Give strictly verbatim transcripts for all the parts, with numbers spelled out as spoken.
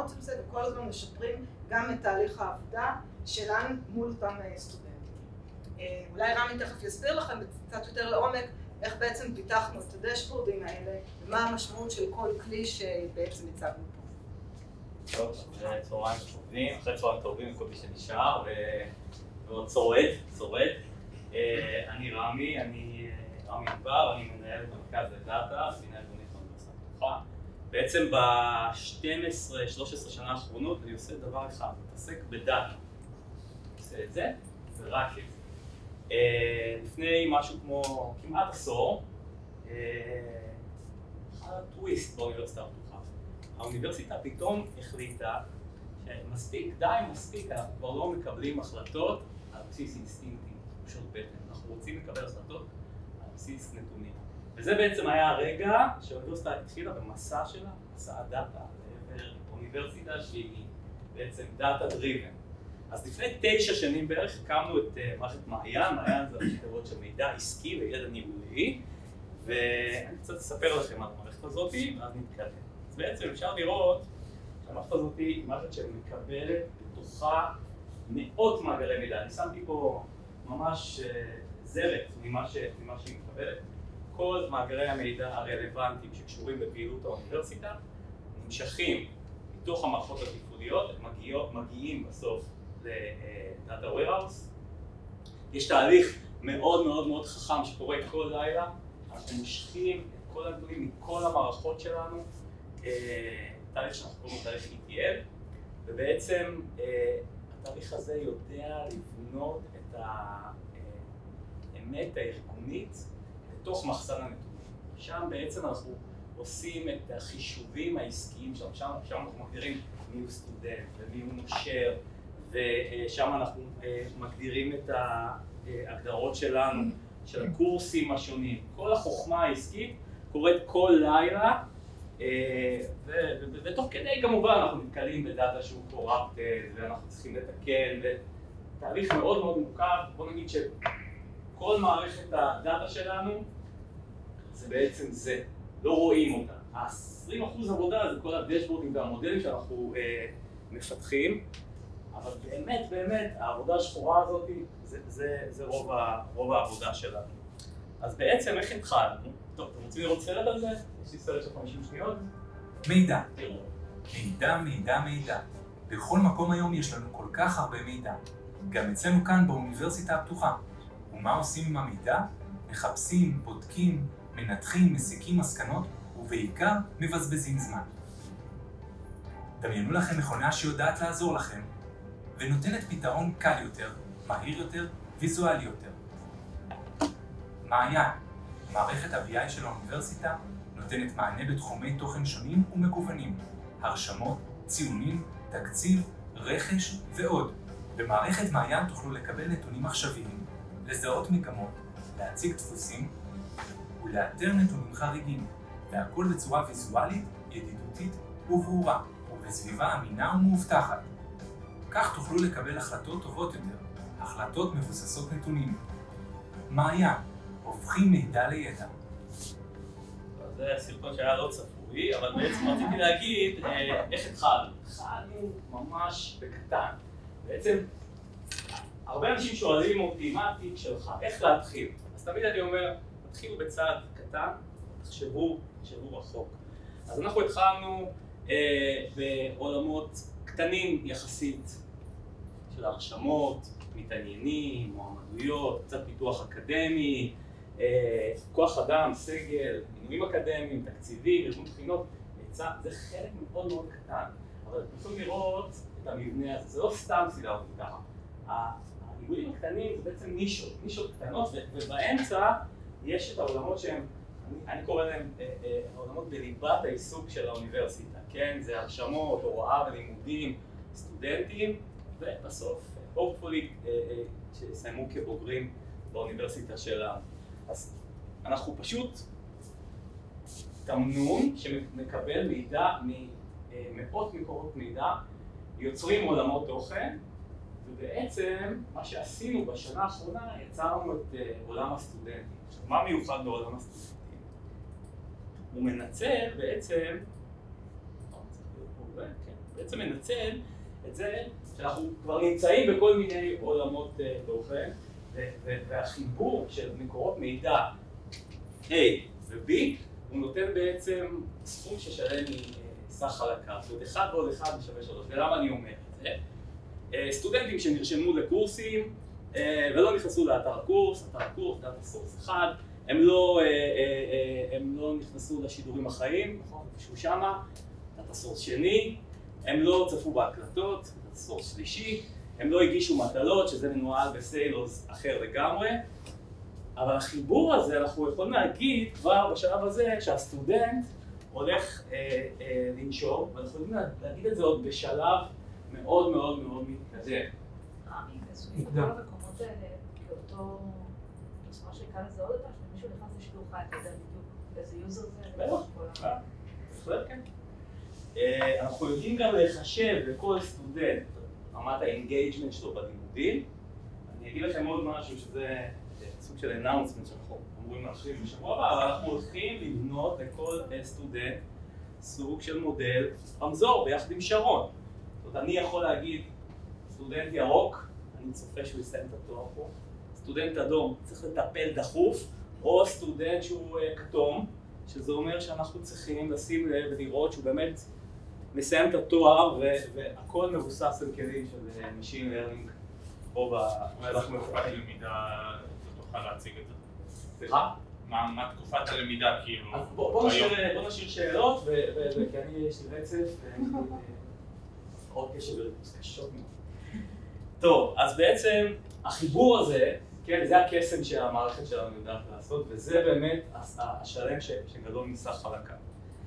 ללמוד עם זה, וכל הזמן משפרים גם את תהליך העבודה שלנו מול אותם סטודנטים. אולי רמי תכף יסביר לכם קצת יותר לעומק איך בעצם פיתחנו את הדשבורדים האלה, ומה המשמעות של כל כלי שבעצם הצגנו פה. טוב, צהריים טובים, אחרי צהריים טובים לכל מי שנשאר, ועוד שורד, שורד. אני רמי, אני רמי דבר, אני מנהל את המרכז לדאטה, מנהל ארגונית באוניברסיטה הפתוחה. בעצם ב-שתים עשרה שלוש עשרה שנה האחרונות אני עושה דבר אחד, מתעסק בדאטה. עושה את זה, ורק את זה. לפני משהו כמו כמעט עשור, אחד הטוויסט באוניברסיטה הפתוחה. האוניברסיטה פתאום החליטה שמספיק, די מספיק, אנחנו כבר לא מקבלים החלטות על בסיס אינסטינקטי, פשוט בטן. אנחנו רוצים לקבל החלטות על בסיס נתונים. וזה בעצם היה הרגע שהאוניברסיטה התחילה במסע שלה, מסע הדאטה, לעבר אוניברסיטה שהיא בעצם דאטה דריבן. אז לפני תשע שנים בערך הקמנו את מערכת מעיין, מעיין זה השתרות של מידע עסקי וידע ניהולי, ואני קצת אספר לכם על המערכת הזאת, ואז נתקדם. אז בעצם אפשר לראות שהמערכת הזאת היא מערכת שמקבלת בתוכה מאות מאגרי מידע. אני שמתי פה ממש זרת ממה שהיא מקבלת. כל מאגרי המידע הרלוונטיים שקשורים בפעילות האוניברסיטה נמשכים מתוך המערכות התפעוליות, הם מגיעים בסוף לדאטה ווירהאוס. יש תהליך מאוד מאוד מאוד חכם שקורה כל לילה, אנחנו מושכים את כל הנתונים מכל המערכות שלנו, תהליך שאנחנו קוראים לו תהליך E T L, ובעצם התהליך הזה יודע לבנות את האמת הארגונית בתוך מחסן הנתונים. שם בעצם אנחנו עושים את החישובים העסקיים שלנו, שם, שם אנחנו מגדירים מי הוא סטודנט ומי הוא נושר, ושם אנחנו מגדירים את ההגדרות שלנו, של הקורסים השונים. כל החוכמה העסקית קורית כל לילה, ותוך כדי כמובן אנחנו נתקלים בדאטה שהוא קורפטד, ואנחנו צריכים לתקן, ותהליך מאוד מאוד מורכב. בוא נגיד שכל מערכת הדאטה שלנו זה בעצם זה, לא רואים אותה. ה-עשרים אחוז עבודה זה כל הדשבורדים והמודלים שאנחנו מפתחים, אבל באמת, באמת, העבודה השחורה הזאת, זה, זה, זה רוב, ה, רוב העבודה שלנו. אז בעצם איך התחלנו? טוב, אתם רוצים לראות סרט על זה? יש לי סרט של חמישים שניות. מידע. מידע, מידע, מידע. בכל מקום היום יש לנו כל כך הרבה מידע. גם אצלנו כאן באוניברסיטה הפתוחה. ומה עושים עם המידע? מחפשים, בודקים, מנתחים, מסיקים מסקנות, ובעיקר מבזבזים זמן. דמיינו לכם מכונה שיודעת לעזור לכם, ונותנת פתרון קל יותר, מהיר יותר, ויזואלי יותר. מעיין, מערכת ה-בי איי של האוניברסיטה, נותנת מענה בתחומי תוכן שונים ומגוונים, הרשמות, ציונים, תקציב, רכש ועוד. במערכת מעיין תוכלו לקבל נתונים עכשוויים, לזהות מגמות, להציג דפוסים ולאתר נתונים חריגים, והכל בצורה ויזואלית, ידידותית וברורה, ובסביבה אמינה ומאובטחת. כך תוכלו לקבל החלטות טובות יותר, החלטות מבוססות נתונים. מעיין, הופכים מידע לידע. זה סרטון שהיה לא צפוי, אבל בעצם רציתי להגיד איך התחלנו. התחלנו ממש בקטן. בעצם, הרבה אנשים שואלים אותי מה הטיפ שלך, איך להתחיל. אז תמיד אני אומר, תתחילו בצעד קטן, תחשבו, תחשבו רחוק. אז אנחנו התחלנו אה, בעולמות קטנים יחסית של הרשמות, מתעניינים, מועמדויות, קצת פיתוח אקדמי, אה, כוח אדם, סגל, מינויים אקדמיים, תקציבים, ארגון בחינות, זה חלק מאוד מאוד קטן. אבל אתם יכולים לראות את המבנה הזה, זה לא סתם סידרתי ככה. העיגולים הקטנים זה בעצם נישות, נישות קטנות, ובאמצע יש את העולמות שהם, אני, אני קורא להם אה, אה, העולמות בליבת העיסוק של האוניברסיטה, כן? זה הרשמות, הוראה ולימודים, סטודנטים, ובסוף, hopefully, אה, אה, שיסיימו כבוגרים באוניברסיטה שלנו. אז אנחנו פשוט תמנון שמקבל מידע ממאות מקורות מידע, יוצרים עולמות תוכן, ובעצם מה שעשינו בשנה האחרונה, יצרנו את uh, עולם הסטודנטים. עכשיו, מה מיוחד בעולם הסטודנטים? הוא מנצל בעצם, כן, בעצם בעצם מנצל את זה שאנחנו כבר נמצאים בכל מיני עולמות תוכן, והחיבור של מקורות מידע A ו-B הוא נותן בעצם סכום ששלם מסך חלקה, זאת אומרת אחד ועוד אחד משווה שלוש. ולמה אני אומר את זה? סטודנטים שנרשמו לקורסים ולא נכנסו לאתר הקורס, אתר הקורס, דאטה סורס אחד, הם לא, הם לא נכנסו לשידורים החיים, נכון? שהוא שמה, דאטה סורס שני, הם לא צפו בהקלטות, דאטה סורס שלישי, הם לא הגישו מטלות, שזה מנוהל בסיילוס אחר לגמרי, אבל החיבור הזה, אנחנו יכולים להגיד כבר בשלב הזה שהסטודנט הולך אה, אה, לנשור, ואנחנו יכולים להגיד את זה עוד בשלב מאוד מאוד מאוד מתקדם. רמי, באיזשהו כל המקומות האלה, כאותו, מה שקל לזהות אותה, שמישהו נכנס לשידור חי, אתה יודע בדיוק איזה יוזר זה, בטח, בהחלט כן. אנחנו יודעים גם לחשב לכל סטודנט רמת האינגייג'מנט שלו בלימודים. אני אגיד לכם עוד משהו שזה סוג של אנאונסמנט שאנחנו אמורים להרחיב בשבוע הבא, אבל אנחנו הולכים לבנות לכל סטודנט סוג של מודל רמזור ביחד עם שרון. זאת אומרת, אני יכול להגיד, סטודנט ירוק, אני צופה שהוא יסיים את התואר פה, סטודנט אדום צריך לטפל דחוף, או סטודנט שהוא כתום, שזה אומר שאנחנו צריכים לשים לב ולראות שהוא באמת מסיים את התואר והכל מבוסס על כלים של Machine Learning פה ב... מה תקופת הלמידה, תוכל להציג את זה? סליחה? מה תקופת הלמידה כאילו? בוא נשאיר שאלות, כי אני יש לי רצף עוד קשב וריכוז קשות מאוד. טוב, אז בעצם החיבור הזה, כן, זה הקסם שהמערכת שלנו יודעת לעשות, וזה באמת השלם שגדול מסך חלקה.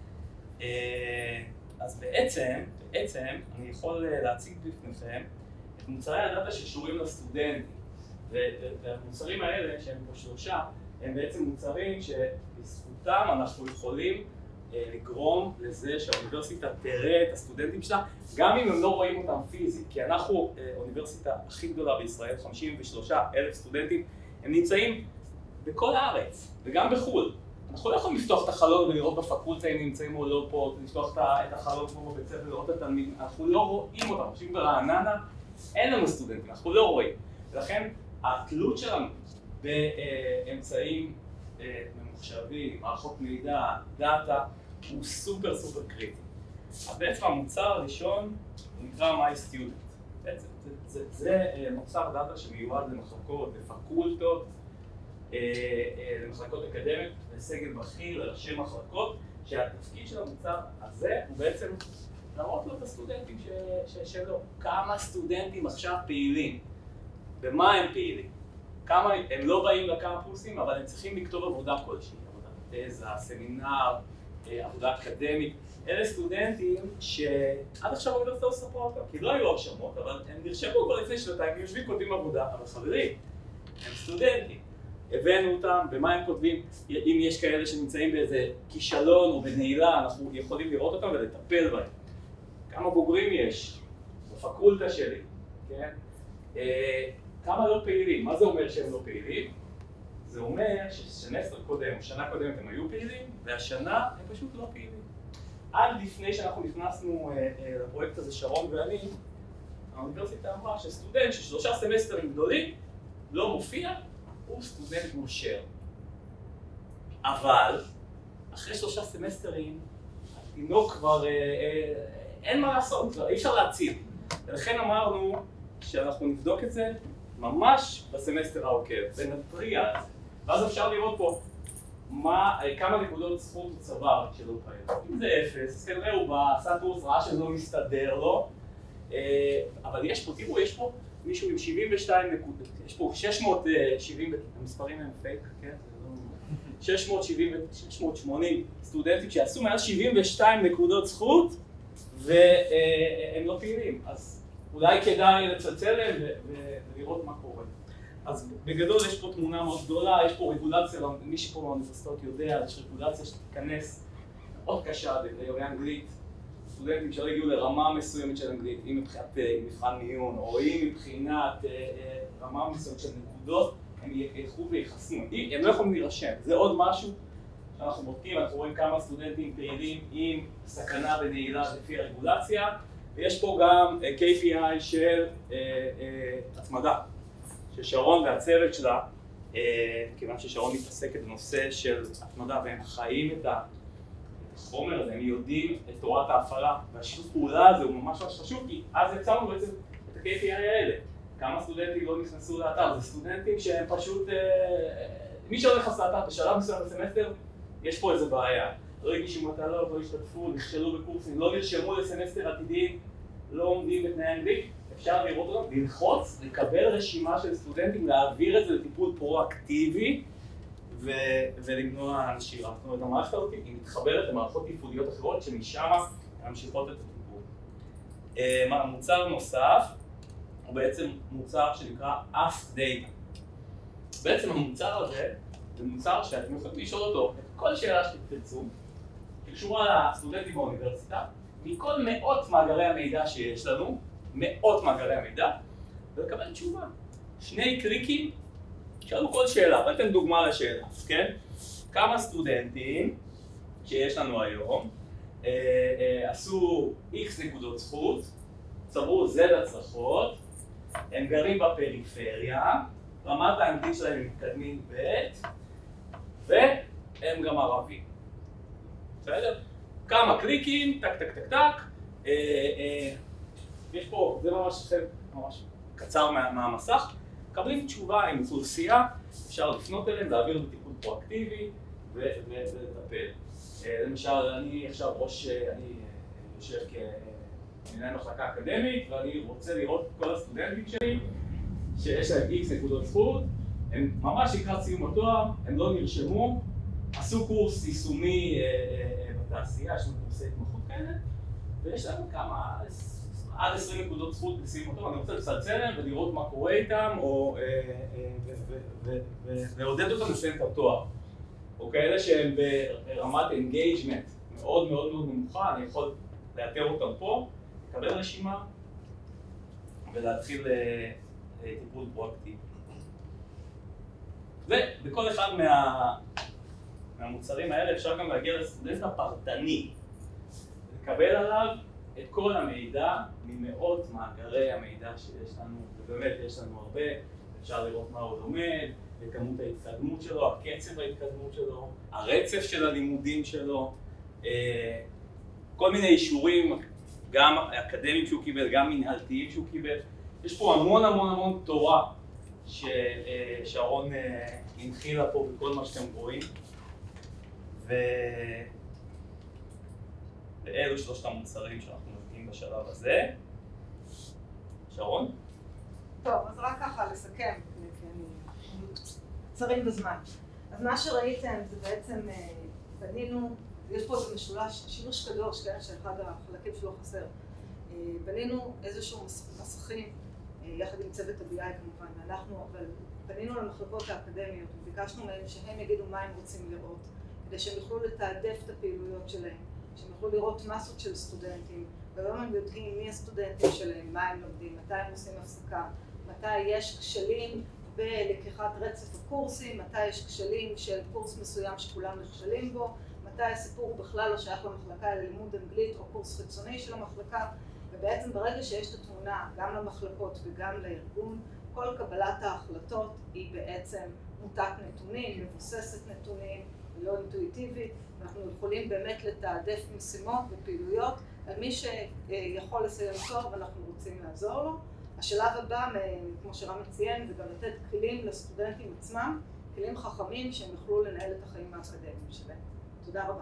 אז בעצם, בעצם אני יכול להציג בפניכם את מוצרי הדאטה שקשורים לסטודנטים, והמוצרים האלה, שהם פה שלושה, הם בעצם מוצרים שבזכותם אנחנו יכולים לגרום לזה שהאוניברסיטה תראה את הסטודנטים שלה, גם אם הם לא רואים אותם פיזית, כי אנחנו האוניברסיטה הכי גדולה בישראל, חמישים ושלושה אלף סטודנטים, הם נמצאים בכל הארץ וגם בחו"ל. אנחנו לא יכולים לפתוח את החלון ולראות בפקולטה אם נמצאים או לא פה, לפתוח את החלון כמו בבית ספר ולראות את התלמידים, אנחנו לא רואים אותם, חושבים ברעננה, אין לנו סטודנטים, אנחנו לא רואים. ולכן התלות שלנו באמצעים ממוחשבים, מערכות מידע, דאטה, הוא סופר סופר קריטי. אז בעצם המוצר הראשון הוא נקרא My Student. בעצם זה, זה, זה מוצר דאטה שמיועד למחלקות, לפקולטות, למחלקות אקדמיות, לסגל בכיר, לראשי מחלקות, שהתפקיד של המוצר הזה הוא בעצם להראות לו את הסטודנטים שלו. כמה סטודנטים עכשיו פעילים, במה הם פעילים. כמה, הם לא באים לקמפוסים, אבל הם צריכים לכתוב עבודה כלשהי, עבודת תזה, סמינר, עבודה אקדמית. אלה סטודנטים שעד עכשיו האוניברסיטה לא ספרה אותם, כי לא היו הרשמות, אבל הם נרשמו כבר לפני שנתיים, הם יושבים כותבים עבודה, אבל חברים, הם סטודנטים. הבאנו אותם, במה הם כותבים, אם יש כאלה שנמצאים באיזה כישלון או בנעילה, אנחנו יכולים לראות אותם ולטפל בהם. כמה בוגרים יש בפקולטה שלי, כן? כמה לא פעילים. מה זה אומר שהם לא פעילים? זה אומר שסמסטר קודם או שנה קודמת הם היו פעילים, והשנה הם פשוט לא פעילים. עד לפני שאנחנו נכנסנו לפרויקט הזה, שרון ואני, האוניברסיטה אמרה שסטודנט ששלושה סמסטרים גדולים לא מופיע, הוא סטודנט מושר. אבל אחרי שלושה סמסטרים, התינוק כבר אין מה לעשות, אי אפשר להציל. ולכן אמרנו שאנחנו נבדוק את זה ממש בסמסטר העוקב, ונטריע על זה. ואז אפשר לראות פה מה, כמה נקודות זכות הוא צבר שלא פעיל. אם זה אפס, אז כנראה הוא בעשה קורס ראה שזה לא מסתדר לו, אבל יש פה, תראו, יש פה מישהו עם שבעים ושתיים נקודות, יש פה שש מאות שבעים, המספרים הם פייק, כן? שש מאות שבעים ושש מאות שמונים סטודנטים שעשו מעל שבעים ושתיים נקודות זכות, והם לא פעילים. אז אולי כדאי לצלצל להם ולראות מה קורה. אז בגדול יש פה תמונה מאוד גדולה, יש פה רגולציה, מי שפה באוניברסיטאות יודע, יש רגולציה שתיכנס מאוד קשה ליורי אנגלית, סטודנטים שלא הגיעו לרמה מסוימת של אנגלית, אם מבחינת מבחן מיון, או אם מבחינת רמה מסוימת של נקודות, הם ילכו ויחסנו, הם לא יכולים להירשם. זה עוד משהו שאנחנו בודקים, אנחנו רואים כמה סטודנטים פעילים עם סכנה בנעילה לפי הרגולציה, ויש פה גם K P I של התמדה, ששרון והצוות שלה, כיוון ששרון מתעסקת בנושא של התמדה והם חיים את החומר הזה, הם יודעים את תורת ההפעלה, והשיתוף פעולה הזה הוא ממש ממש חשוב, כי אז יצרנו בעצם את ה-K P I האלה. כמה סטודנטים לא נכנסו לאתר, זה סטודנטים שהם פשוט, מי שלא נכנס לאתר בשלב מסוים בסמסטר, יש פה איזה בעיה. לא הגישו מטלות, לא השתתפו, נכשלו בקורסים, לא נרשמו לסמסטר עתידי, לא עומדים בתנאי אנגלית, אפשר לראות אותם, ללחוץ, לקבל רשימה של סטודנטים, להעביר את זה לטיפול פרואקטיבי ולמנוע נשירה. זאת אומרת, המערכת הזאת היא מתחברת למערכות תפעוליות אחרות שמשם ממשיכות את הטיפול. מוצר נוסף הוא בעצם מוצר שנקרא Ask Data. בעצם המוצר הזה זה מוצר שאתם יכולים לשאול אותו את כל שאלה שתרצו, שקשורה לסטודנטים באוניברסיטה, מכל מאות מאגרי המידע שיש לנו, מאות מאגרי המידע, ולקבל תשובה. שני קליקים, שאלו כל שאלה, ואתן דוגמה לשאלה, כן? כמה סטודנטים שיש לנו היום אה, אה, עשו X נקודות זכות, צברו Z הצלחות, הם גרים בפריפריה, רמת האנגלית שלהם מתקדמים ב' והם גם ערבים. בסדר? כמה קליקים, טק טק טק טק, אה, אה, יש פה, זה ממש, ממש קצר מה, מהמסך, מקבלים תשובה עם אוכלוסייה, אפשר לפנות אליהם, להעביר בטיפול פרואקטיבי ולטפל. למשל, אני עכשיו ראש, אני יושב כמנהל מחלקה אקדמית, ואני רוצה לראות את כל הסטודנטים שלי, שיש להם X נקודות זכות, הם ממש לקראת סיום התואר, הם לא נרשמו, עשו קורס יישומי בתעשייה, יש לנו קורסי התמחות כאלה, ויש לנו כמה, עד עשרים נקודות זכות בסיום התואר, אני רוצה לצלצל להם ולראות מה קורה איתם, או לעודד אותם לסיים את התואר. או כאלה שהם ברמת אינגייג'מנט מאוד מאוד מאוד נמוכה, אני יכול לאתר אותם פה, לקבל רשימה ולהתחיל טיפול פרואקטיבי. ובכל אחד מה... מהמוצרים האלה אפשר גם להגיע לסטודנט הפרטני, לקבל עליו את כל המידע ממאות מאגרי המידע שיש לנו, ובאמת יש לנו הרבה, אפשר לראות מה הוא לומד, וכמות ההתקדמות שלו, הקצב ההתקדמות שלו, הרצף של הלימודים שלו, כל מיני אישורים, גם אקדמיים שהוא קיבל, גם מנהלתיים שהוא קיבל. יש פה המון המון המון תורה ששרון הנחילה פה בכל מה שאתם רואים. ואלו שלושת המוצרים שאנחנו נותנים בשלב הזה. שרון? טוב, אז רק ככה לסכם, כי אני קצרים בזמן. אז מה שראיתם זה בעצם בנינו, יש פה איזה משולש, שימוש קדוש, כן, שאחד החלקים שלו חסר. בנינו איזשהו מסכים, יחד עם צוות ה-בי איי כמובן, ואנחנו, אבל בנינו למחלקות האקדמיות, וביקשנו מהם שהם יגידו מה הם רוצים לראות, כדי שהם יוכלו לתעדף את הפעילויות שלהם, שהם יוכלו לראות מסות של סטודנטים, והיום הם יודעים מי הסטודנטים שלהם, מה הם לומדים, מתי הם עושים הפסקה, מתי יש כשלים בלקיחת רצף הקורסים, מתי יש כשלים של קורס מסוים שכולם נכשלים בו, מתי הסיפור בכלל לא שייך למחלקה אלא לימוד אנגלית או קורס חיצוני של המחלקה, ובעצם ברגע שיש את התמונה גם למחלקות וגם לארגון, כל קבלת ההחלטות היא בעצם מוטת נתונים, מבוססת נתונים, לא אינטואיטיבית, אנחנו יכולים באמת לתעדף משימות ופעילויות על מי שיכול לסיים תואר ואנחנו רוצים לעזור לו. השלב הבא, כמו שרם ציין, זה גם לתת כלים לסטודנטים עצמם, כלים חכמים שהם יוכלו לנהל את החיים האקדמיים שלהם. תודה רבה.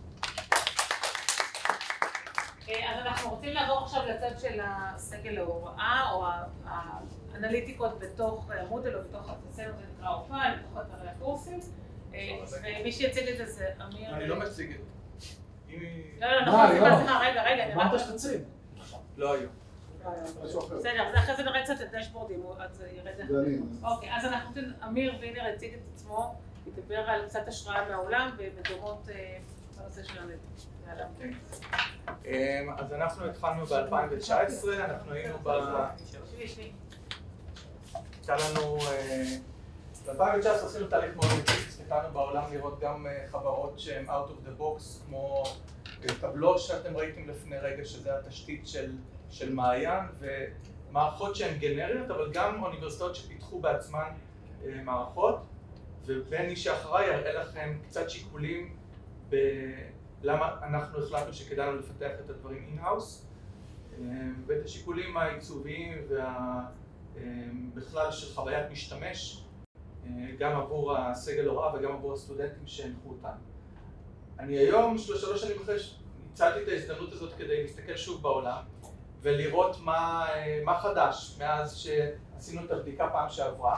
אז אנחנו רוצים לעבור עכשיו לצד של הסגל להוראה, או האנליטיקות בתוך מודל או בתוך הסדר, זה נקרא אופן, בתוך אתרי הקורסים. ומי שיציג את זה זה אמיר... אני לא מציג את זה. לא, לא, נכון, סליחה, רגע, רגע. אמרת שתציג. לא היום. בסדר, אז אחרי זה נראה קצת את דשבורדים, אז ירד... אוקיי, אז אנחנו נותנים, אמיר וינר הציג את עצמו, ידבר על קצת השראה מהעולם ומדומות בנושא של הנדל. אז אנחנו התחלנו ב-אלפיים תשע עשרה, אנחנו היינו ב... הייתה לנו... ב-אלפיים תשע עשרה עשינו תהליך מאוד מקיף, הסתכלנו בעולם לראות גם חברות שהן out of the box, כמו טבלו שאתם ראיתם לפני רגע, שזה התשתית של של מעיין ומערכות שהן גנריות, אבל גם אוניברסיטאות שפיתחו בעצמן מערכות, ובני שאחריי יראה לכם קצת שיקולים בלמה אנחנו החלטנו שכדאי לנו לפתח את הדברים אין-האוס, ואת השיקולים העיצוביים ובכלל של חוויית משתמש, גם עבור הסגל הוראה וגם עבור הסטודנטים שהנחו אותנו. אני היום, שלוש שנים אחרי, ניצלתי את ההזדמנות הזאת כדי להסתכל שוב בעולם ולראות מה, מה חדש מאז שעשינו את הבדיקה פעם שעברה.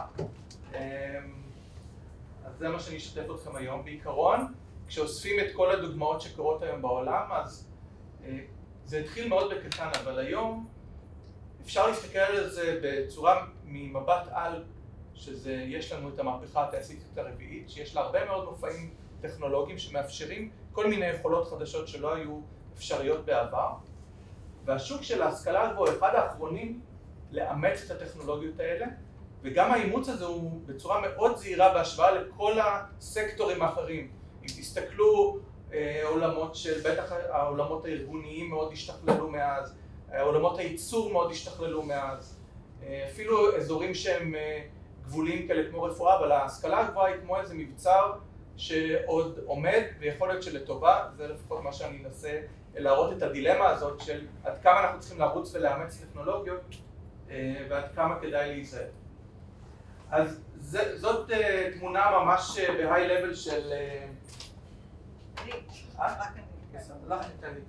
אז זה מה שאני אשתף אתכם היום. בעיקרון, כשאוספים את כל הדוגמאות שקורות היום בעולם, אז זה התחיל מאוד בקטן, אבל היום אפשר להסתכל על זה בצורה ממבט על, שזה, יש לנו את המהפכה התעשייתית הרביעית, שיש לה הרבה מאוד מופעים טכנולוגיים שמאפשרים כל מיני יכולות חדשות שלא היו אפשריות בעבר. והשוק של ההשכלה הגבוהה הוא אחד האחרונים לאמץ את הטכנולוגיות האלה, וגם האימוץ הזה הוא בצורה מאוד זהירה בהשוואה לכל הסקטורים האחרים. אם תסתכלו, עולמות של, בטח העולמות הארגוניים מאוד השתכללו מאז, עולמות הייצור מאוד השתכללו מאז, אפילו אזורים שהם גבוליים כאלה כמו רפואה, אבל ההשכלה הגבוהה היא כמו איזה מבצר שעוד עומד, ויכול להיות שלטובה, זה לפחות מה שאני אנסה להראות את הדילמה הזאת של עד כמה אנחנו צריכים לרוץ ולאמץ טכנולוגיות ועד כמה כדאי להיזהר. אז זה, זאת uh, תמונה ממש uh, בהיי לבל של... אני, רק אני. לא,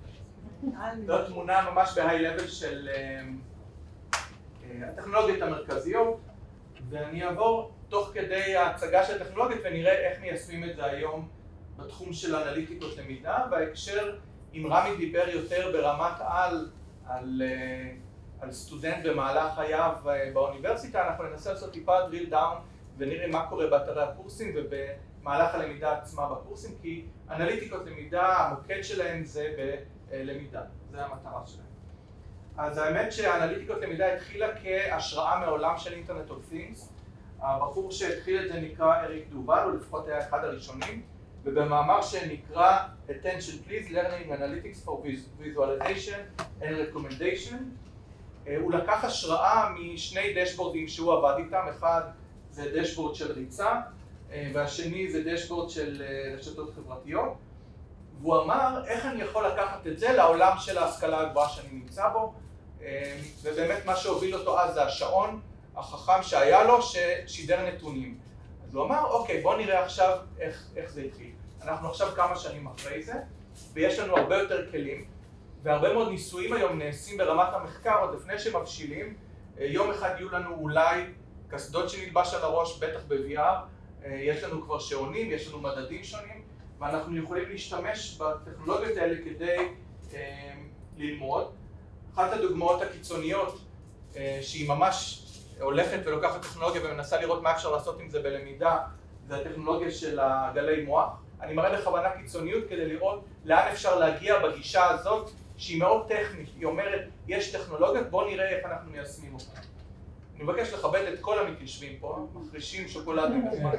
זאת תמונה ממש בהיי לבל של uh, uh, הטכנולוגיות המרכזיות, ואני אעבור תוך כדי ההצגה של הטכנולוגיות ונראה איך מיישמים את זה היום בתחום של אנליטיקות למידה. בהקשר, אם רמי דיבר יותר ברמת על, על uh, על סטודנט במהלך חייו באוניברסיטה, אנחנו ננסה לעשות טיפה drill down ונראה מה קורה באתרי הקורסים ובמהלך הלמידה עצמה בקורסים, כי אנליטיקות למידה, המוקד שלהם זה בלמידה, זה המטרה שלהם. אז האמת שהאנליטיקות למידה התחילה כהשראה מעולם של אינטרנט אוף תינגס. הבחור שהתחיל את זה נקרא אריק דובל, הוא לפחות היה אחד הראשונים, ובמאמר שנקרא Attention Please, Learning Analytics for Visualization and Recommendation, הוא לקח השראה משני דשבורדים שהוא עבד איתם, אחד זה דשבורד של ריצה והשני זה דשבורד של רשתות חברתיות, והוא אמר איך אני יכול לקחת את זה לעולם של ההשכלה הגבוהה שאני נמצא בו, ובאמת מה שהוביל אותו אז זה השעון החכם שהיה לו ששידר נתונים. אז הוא אמר אוקיי, בוא נראה עכשיו איך, איך זה התחיל. אנחנו עכשיו כמה שנים אחרי זה ויש לנו הרבה יותר כלים, והרבה מאוד ניסויים היום נעשים ברמת המחקר עוד לפני שמבשילים. יום אחד יהיו לנו אולי קסדות שנלבש על הראש, בטח ב-וי אר, יש לנו כבר שעונים, יש לנו מדדים שונים, ואנחנו יכולים להשתמש בטכנולוגיות האלה כדי אה, ללמוד. אחת הדוגמאות הקיצוניות אה, שהיא ממש הולכת ולוקחת טכנולוגיה ומנסה לראות מה אפשר לעשות עם זה בלמידה, זה הטכנולוגיה של הגלי מוח. אני מראה בכוונה קיצוניות כדי לראות לאן אפשר להגיע בגישה הזאת, שהיא מאוד טכנית. היא אומרת, יש טכנולוגיות, בואו נראה איך אנחנו מיישמים אותה. אני מבקש לכבד את כל המתיישבים פה, מחרישים שוקולדים בזמן.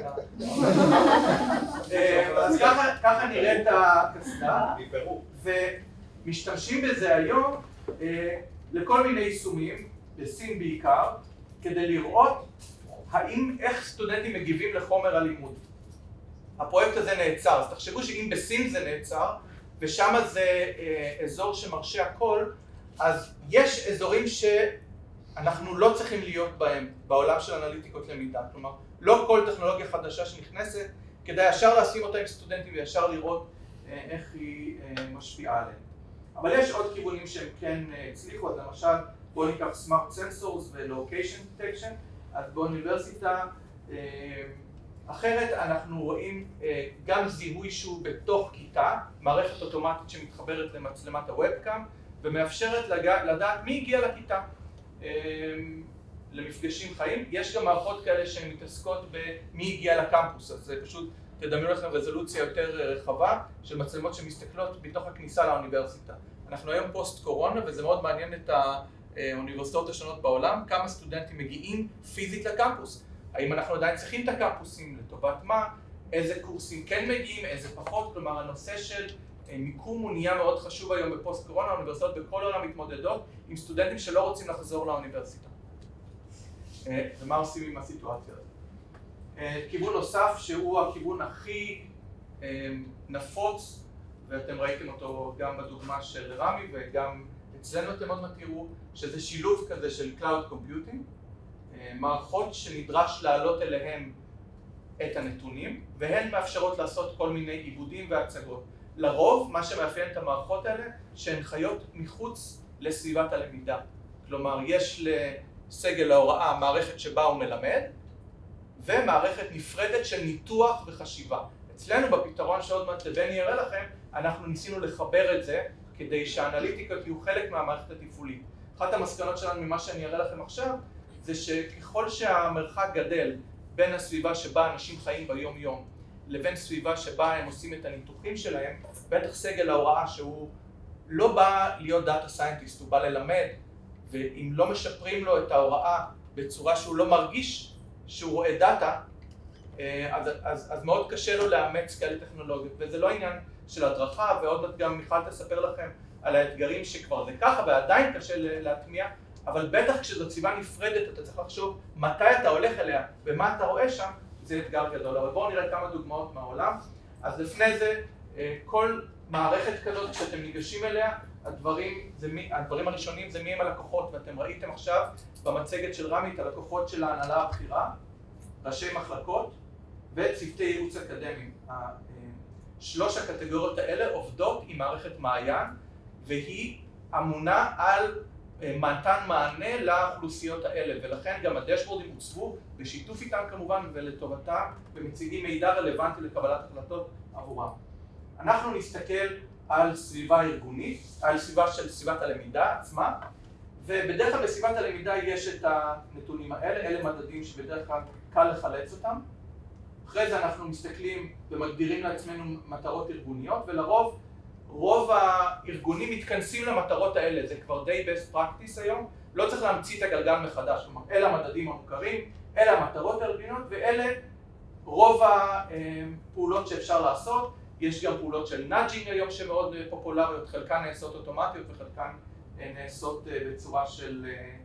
אז ככה נראה את הקסדה, ומשתמשים בזה היום לכל מיני יישומים, בסין בעיקר, כדי לראות האם, איך סטודנטים מגיבים לחומר הלימוד. הפרויקט הזה נעצר, אז תחשבו שאם בסין זה נעצר, ושם זה אה, אזור שמרשה הכל, אז יש אזורים שאנחנו לא צריכים להיות בהם בעולם של אנליטיקות למידה. כלומר, לא כל טכנולוגיה חדשה שנכנסת, כדאי ישר לשים אותה עם סטודנטים וישר לראות אה, איך היא אה, משפיעה עליהם. אבל יש עוד כיוונים שהם כן אה, הצליחו, אז למשל בואו ניקח Smart Sensors ו-Location Detection, אז באוניברסיטה אה, אחרת אנחנו רואים גם זיהוי שהוא בתוך כיתה, מערכת אוטומטית שמתחברת למצלמת הוובקאם ומאפשרת לדעת מי הגיע לכיתה למפגשים חיים. יש גם מערכות כאלה שהן מתעסקות במי הגיע לקמפוס, אז זה פשוט תדמיינו לכם רזולוציה יותר רחבה של מצלמות שמסתכלות בתוך הכניסה לאוניברסיטה. אנחנו היום פוסט קורונה וזה מאוד מעניין את האוניברסיטאות השונות בעולם, כמה סטודנטים מגיעים פיזית לקמפוס. האם אנחנו עדיין צריכים את הקמפוסים, לטובת מה, איזה קורסים כן מגיעים, איזה פחות, כלומר הנושא של המיקום הוא נהיה מאוד חשוב היום בפוסט קורונה, האוניברסיטאות בכל העולם מתמודדות עם סטודנטים שלא רוצים לחזור לאוניברסיטה. ומה עושים עם הסיטואציה הזאת? כיוון נוסף שהוא הכיוון הכי נפוץ, ואתם ראיתם אותו גם בדוגמה של רמי וגם אצלנו אתם עוד מעט תראו, שזה שילוב כזה של Cloud Computing, מערכות שנדרש להעלות אליהן את הנתונים, והן מאפשרות לעשות כל מיני עיבודים והצגות. לרוב, מה שמאפיין את המערכות האלה, שהן חיות מחוץ לסביבת הלמידה. כלומר, יש לסגל ההוראה מערכת שבה הוא מלמד, ומערכת נפרדת של ניתוח וחשיבה. אצלנו בפתרון שעוד מעט בני יראה לכם, אנחנו ניסינו לחבר את זה, כדי שהאנליטיקות יהיו חלק מהמערכת התפעולית. אחת המסקנות שלנו ממה שאני אראה לכם עכשיו, זה שככל שהמרחק גדל בין הסביבה שבה אנשים חיים ביום יום, לבין סביבה שבה הם עושים את הניתוחים שלהם, בטח סגל ההוראה שהוא לא בא להיות דאטה סיינטיסט, הוא בא ללמד, ואם לא משפרים לו את ההוראה בצורה שהוא לא מרגיש שהוא רואה דאטה, אז, אז, אז מאוד קשה לו לאמץ כאלה טכנולוגיות, וזה לא עניין של הדרכה, ועוד מעט גם מיכל תספר לכם על האתגרים שכבר זה ככה ועדיין קשה להטמיע, אבל בטח כשזו סביבה נפרדת אתה צריך לחשוב מתי אתה הולך אליה ומה אתה רואה שם, זה אתגר גדול. אבל בואו נראה כמה דוגמאות מהעולם. אז לפני זה, כל מערכת כזאת כשאתם ניגשים אליה, הדברים, זה מי, הדברים הראשונים זה מי הם הלקוחות, ואתם ראיתם עכשיו במצגת של רמי את הלקוחות של ההנהלה הבכירה, ראשי מחלקות וצוותי ייעוץ אקדמיים. שלוש הקטגוריות האלה עובדות עם מערכת מעיין, והיא אמונה על מתן מענה לאוכלוסיות האלה, ולכן גם הדשבורדים הוצבו בשיתוף איתם כמובן ולטובתם, ומציגים מידע רלוונטי לקבלת החלטות עבורם. אנחנו נסתכל על סביבה ארגונית, על סביבה של סביבת הלמידה עצמה, ובדרך כלל בסביבת הלמידה יש את הנתונים האלה, אלה מדדים שבדרך כלל קל לחלץ אותם. אחרי זה אנחנו מסתכלים ומגדירים לעצמנו מטרות ארגוניות, ולרוב רוב הארגונים מתכנסים למטרות האלה, זה כבר די best practice היום, לא צריך להמציא את הגלגל מחדש, כלומר אלה המדדים המוכרים, אלה המטרות הארגוניות ואלה רוב הפעולות שאפשר לעשות. יש גם פעולות של נאג'ינג היום שמאוד פופולריות, חלקן נעשות אוטומטיות וחלקן נעשות בצורה של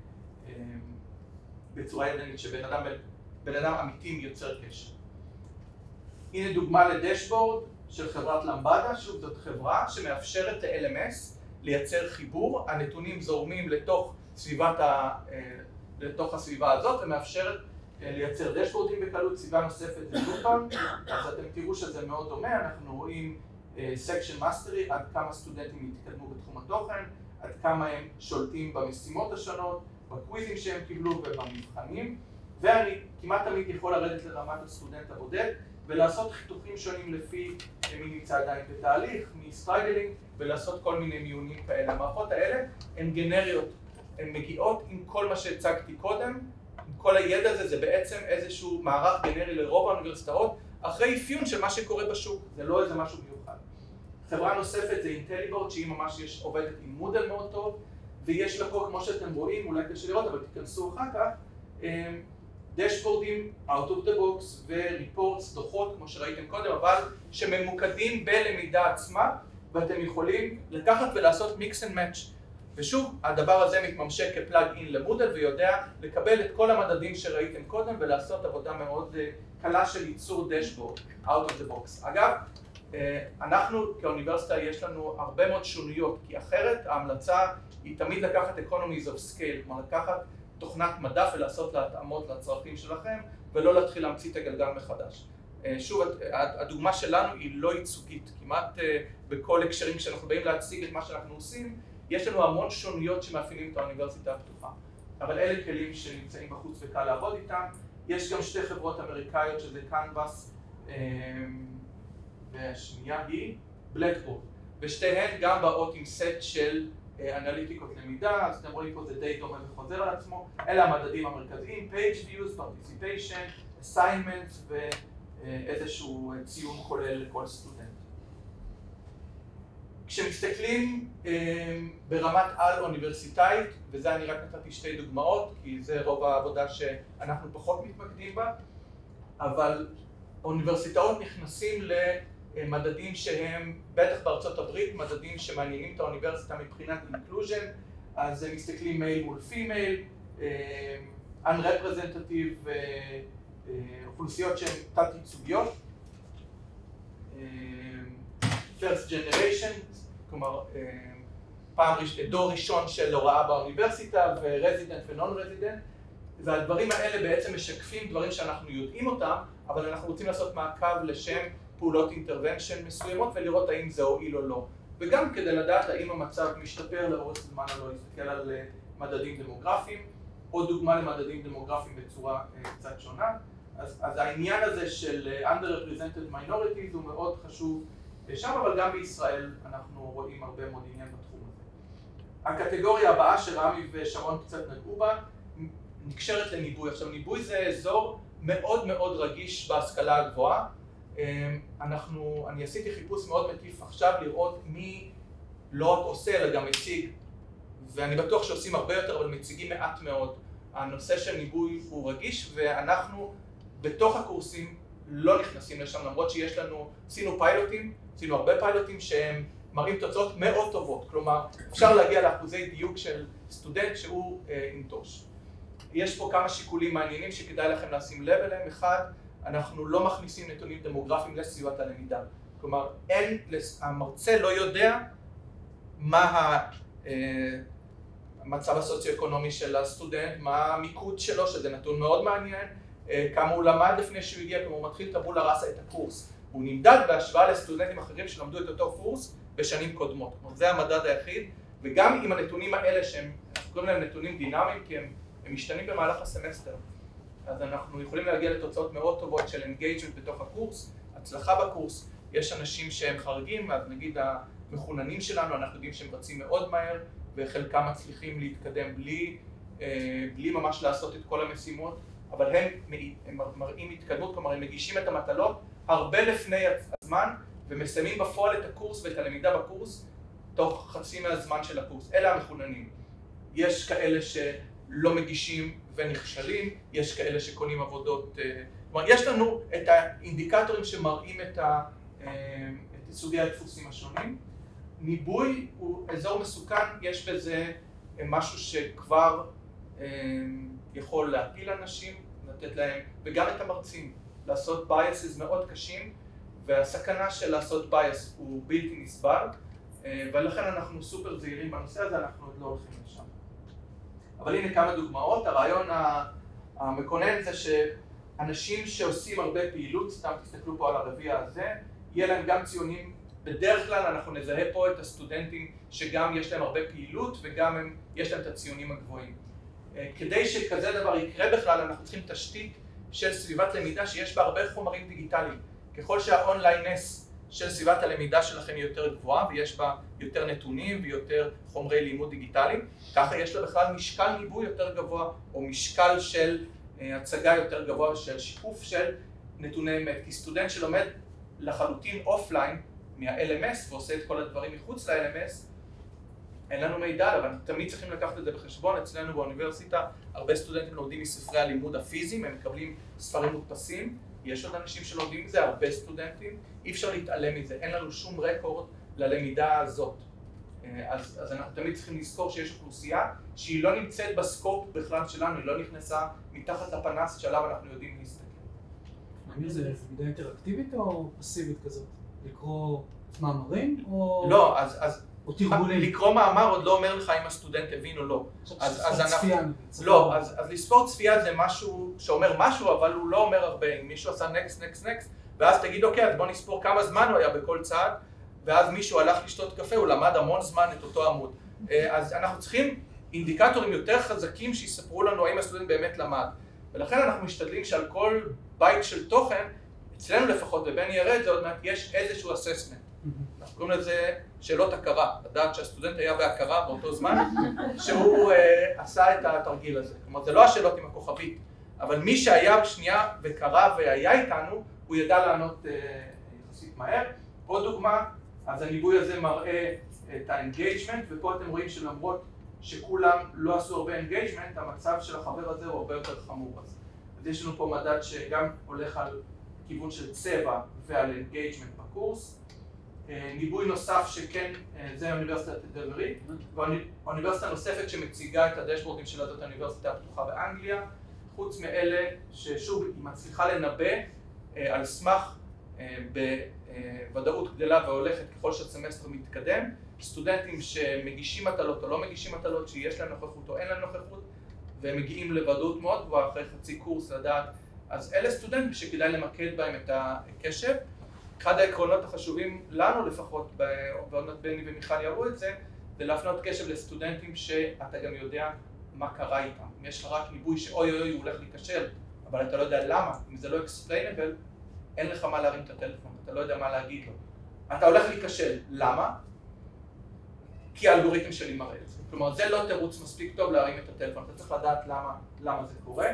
בצורה ידנית, שבן אדם, בן אדם אמיתי יוצר קשר. הנה דוגמה לדשבורד של חברת למבדה, שוב זאת חברה שמאפשרת ל-אל אם אס לייצר חיבור, הנתונים זורמים לתוך סביבת ה, לתוך הסביבה הזאת ומאפשרת לייצר דשבורדים בקלות. סביבה נוספת זה לופן, אז אתם תראו שזה מאוד דומה, אנחנו רואים סקשן מאסטרי, עד כמה סטודנטים התקדמו בתחום התוכן, עד כמה הם שולטים במשימות השונות, בקוויזים שהם קיבלו ובמבחנים, ואני כמעט תמיד יכול לרדת לרמת הסטודנט הבודד ולעשות חיתוכים שונים לפי מי נמצא עדיין בתהליך, מסטרייגלינג, ולעשות כל מיני מיונים כאלה. המערכות האלה הן גנריות, הן מגיעות עם כל מה שהצגתי קודם, עם כל הידע הזה, זה בעצם איזשהו מערך גנרי לרוב האוניברסיטאות, אחרי אפיון של מה שקורה בשוק, זה לא איזה משהו מיוחד. חברה נוספת זה אינטליבורד, שהיא ממש יש, עובדת עם מודל מאוד טוב, ויש לה פה, כמו שאתם רואים, אולי קשה לראות, אבל תיכנסו אחר כך, דשבורדים, out of the box וריפורטס, דוחות, כמו שראיתם קודם, אבל שממוקדים בלמידה עצמה, ואתם יכולים לקחת ולעשות mix and match. ושוב, הדבר הזה מתממשק כפלאג אין למודל ויודע לקבל את כל המדדים שראיתם קודם ולעשות עבודה מאוד קלה של ייצור דשבורד, out of the box. אגב, אנחנו כאוניברסיטה יש לנו הרבה מאוד שוניות, כי אחרת ההמלצה היא תמיד לקחת economies of scale, כלומר לקחת תוכנת מדף ולעשות לה התאמות לצרכים שלכם, ולא להתחיל להמציא את הגלגל מחדש. שוב, הדוגמה שלנו היא לא ייצוגית, כמעט בכל הקשרים כשאנחנו באים להציג את מה שאנחנו עושים, יש לנו המון שוניות שמאפיינים את האוניברסיטה הפתוחה. אבל אלה כלים שנמצאים בחוץ וקל לעבוד איתם. יש גם שתי חברות אמריקאיות שזה קנבאס, והשנייה היא בלקבורד. ושתיהן גם באות עם סט של אנליטיקות למידה, אז אתם רואים פה זה די דומה וחוזר על עצמו. אלה המדדים המרכזיים, page views, participation, assignments ואיזשהו ציון כולל לכל סטודנט. כשמסתכלים ברמת על אוניברסיטאית, וזה אני רק נתתי שתי דוגמאות, כי זה רוב העבודה שאנחנו פחות מתמקדים בה, אבל אוניברסיטאות נכנסים מדדים שהם, בטח בארצות הברית, מדדים שמעניינים את האוניברסיטה מבחינת inclusion, אז הם מסתכלים מייל מול פימייל, unrepresentative, אוכלוסיות שהן תת ייצוגיות, first generation, כלומר פעם, דור ראשון של הוראה באוניברסיטה, ו-resident ו-non-resident, והדברים האלה בעצם משקפים דברים שאנחנו יודעים אותם, אבל אנחנו רוצים לעשות מעקב לשם פעולות intervention מסוימות ולראות האם זה הועיל או לא. וגם כדי לדעת האם המצב משתפר לאורך זמן או לא, להסתכל על מדדים דמוגרפיים, או דוגמה למדדים דמוגרפיים בצורה קצת שונה. אז, אז העניין הזה של underrepresented minorities הוא מאוד חשוב שם, אבל גם בישראל אנחנו רואים הרבה מאוד עניין בתחום הזה. הקטגוריה הבאה שרמי ושרון קצת נגעו בה, נקשרת לניבוי. עכשיו, ניבוי זה אזור מאוד מאוד רגיש בהשכלה הגבוהה. אנחנו, אני עשיתי חיפוש מאוד מקיף עכשיו לראות מי לא רק עושה אלא גם מציג, ואני בטוח שעושים הרבה יותר, אבל מציגים מעט מאוד. הנושא של ניבוי הוא רגיש, ואנחנו בתוך הקורסים לא נכנסים לשם, למרות שיש לנו, עשינו פיילוטים, עשינו הרבה פיילוטים שהם מראים תוצאות מאוד טובות, כלומר אפשר להגיע לאחוזי דיוק של סטודנט שהוא אה, אינטוש. יש פה כמה שיקולים מעניינים שכדאי לכם לשים לב אליהם. אחד, אנחנו לא מכניסים נתונים דמוגרפיים לסביבת הלמידה, כלומר אין, המרצה לא יודע מה ה... אה, המצב הסוציו-אקונומי של הסטודנט, מה המיקוד שלו, שזה נתון מאוד מעניין, כמה הוא למד לפני שהוא הגיע, כלומר הוא מתחיל טבולה ראסה את הקורס. הוא נמדד בהשוואה לסטודנטים אחרים שלמדו את אותו קורס בשנים קודמות. כלומר זה המדד היחיד, וגם עם הנתונים האלה שהם, אנחנו קוראים להם נתונים דינמיים, כי הם, הם משתנים במהלך הסמסטר. אז אנחנו יכולים להגיע לתוצאות מאוד טובות של engagement בתוך הקורס, הצלחה בקורס. יש אנשים שהם חריגים, אז נגיד המחוננים שלנו, אנחנו יודעים שהם רצים מאוד מהר, וחלקם מצליחים להתקדם בלי, בלי ממש לעשות את כל המשימות, אבל הם, הם מראים התקדמות, כלומר הם מגישים את המטלות הרבה לפני הזמן, ומסיימים בפועל את הקורס ואת הלמידה בקורס תוך חצי מהזמן של הקורס. אלה המחוננים. יש כאלה שלא מגישים ונכשלים, יש כאלה שקונים עבודות, כלומר יש לנו את האינדיקטורים שמראים את, ה, את סוגי הדפוסים השונים. ניבוי הוא אזור מסוכן, יש בזה משהו שכבר יכול להפיל אנשים, לתת להם, וגם את המרצים, לעשות biases מאוד קשים, והסכנה של לעשות bias הוא בלתי נסבל, ולכן אנחנו סופר זהירים בנושא הזה, אנחנו עוד לא הולכים לשם. אבל הנה כמה דוגמאות. הרעיון המקונן זה שאנשים שעושים הרבה פעילות, סתם תסתכלו פה על הרביע הזה, יהיה להם גם ציונים. בדרך כלל אנחנו נזהה פה את הסטודנטים שגם יש להם הרבה פעילות וגם הם, יש להם את הציונים הגבוהים. כדי שכזה דבר יקרה בכלל, אנחנו צריכים תשתית של סביבת למידה שיש בה הרבה חומרים דיגיטליים. ככל שהאונליינס של סביבת הלמידה שלכם היא יותר גבוהה ויש בה יותר נתונים ויותר חומרי לימוד דיגיטליים, ככה יש לה בכלל משקל ניבוי יותר גבוה או משקל של הצגה יותר גבוה של שיקוף של נתוני אמת. כי סטודנט שלומד לחלוטין אופליין מה-אל אם אס ועושה את כל הדברים מחוץ ל-אל אם אס, אין לנו מידע, אבל תמיד צריכים לקחת את זה בחשבון. אצלנו באוניברסיטה הרבה סטודנטים לומדים מספרי הלימוד הפיזיים, הם מקבלים ספרים מודפסים, יש עוד אנשים שלומדים מזה, הרבה סטודנטים, אי אפשר להתעלם מזה, אין לנו שום רקורד ללמידה הזאת. אז, אז אנחנו תמיד צריכים לזכור שיש אוכלוסייה שהיא לא נמצאת בסקופ בכלל שלנו, היא לא נכנסה מתחת לפנס שעליו אנחנו יודעים להסתכל. מעניין, זה למידה אינטראקטיבית או פסיבית כזאת? לקרוא מאמרים או... לא, אז... אז... לקרוא מאמר עוד לא אומר לך אם הסטודנט הבין או לא. אז צפייה. לא, אז לספור צפייה זה משהו שאומר משהו, אבל הוא לא אומר הרבה. אם מישהו עשה נקסט, נקסט, נקסט, ואז תגיד, אוקיי, אז בוא נספור כמה זמן הוא היה בכל צעד, ואז מישהו הלך לשתות קפה, הוא למד המון זמן את אותו עמוד. אז אנחנו צריכים אינדיקטורים יותר חזקים שיספרו לנו האם הסטודנט באמת למד. ולכן אנחנו משתדלים שעל כל בית של תוכן, אצלנו לפחות, ובני ירד, זה עוד מעט, יש איזשהו assessment. אנחנו קוראים לזה שאלות הכרה, לדעת שהסטודנט היה בהכרה באותו זמן שהוא uh, עשה את התרגיל הזה. כלומר, זה לא השאלות עם הכוכבית, אבל מי שהיה בשנייה וקרא והיה איתנו, הוא ידע לענות uh, יחסית מהר. עוד דוגמה, אז הניבוי הזה מראה את ה-engagement, ופה אתם רואים שלמרות שכולם לא עשו הרבה engagement, המצב של החבר הזה הוא הרבה יותר חמור. אז יש לנו פה מדד שגם הולך על כיוון של צבע ועל אינגייג'מנט בקורס. ניבוי נוסף שכן, זה האוניברסיטת דלברי, ואוניברסיטה נוספת שמציגה את הדשבורדים שלה זאת האוניברסיטה הפתוחה באנגליה, חוץ מאלה ששוב היא מצליחה לנבא על סמך בוודאות גדלה והולכת ככל שהסמסטר מתקדם, סטודנטים שמגישים מטלות או לא מגישים מטלות, שיש להם נוכחות או אין להם נוכחות, והם מגיעים לוודאות מאוד גבוהה אחרי חצי קורס לדעת, אז אלה סטודנטים שכדאי למקד בהם את הקשב. אחד העקרונות החשובים לנו לפחות, ועוד מעט בני ומיכל יראו את זה, זה להפנות קשב לסטודנטים שאתה גם יודע מה קרה איתם. אם יש לך רק ניבוי שאוי אוי אוי הוא הולך להיכשל, אבל אתה לא יודע למה, אם זה לא explainable, אין לך מה להרים את הטלפון, אתה לא יודע מה להגיד לו. אתה הולך להיכשל, למה? כי האלגוריתם שלי מראה את זה. כלומר, זה לא תירוץ מספיק טוב להרים את הטלפון, אתה צריך לדעת למה, למה זה קורה.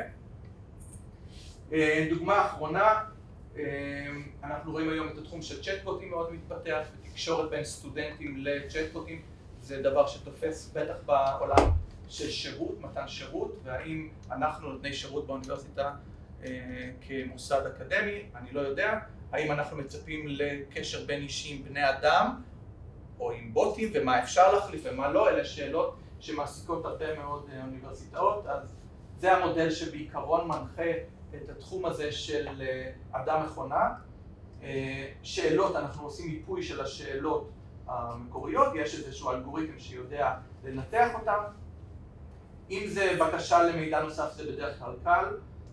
דוגמה אחרונה, אנחנו רואים היום את התחום של צ'טבוטים מאוד מתפתח, ותקשורת בין סטודנטים לצ'טבוטים, זה דבר שתופס בטח בעולם של שירות, מתן שירות, והאם אנחנו נותני שירות באוניברסיטה כמוסד אקדמי, אני לא יודע, האם אנחנו מצפים לקשר בין אישי עם בני אדם, או עם בוטים, ומה אפשר להחליף ומה לא, אלה שאלות שמעסיקות הרבה מאוד אוניברסיטאות, אז זה המודל שבעיקרון מנחה את התחום הזה של אדם מכונה. שאלות, אנחנו עושים מיפוי של השאלות המקוריות, יש איזשהו אלגוריתם שיודע לנתח אותם. אם זה בקשה למידע נוסף זה בדרך כלל קל,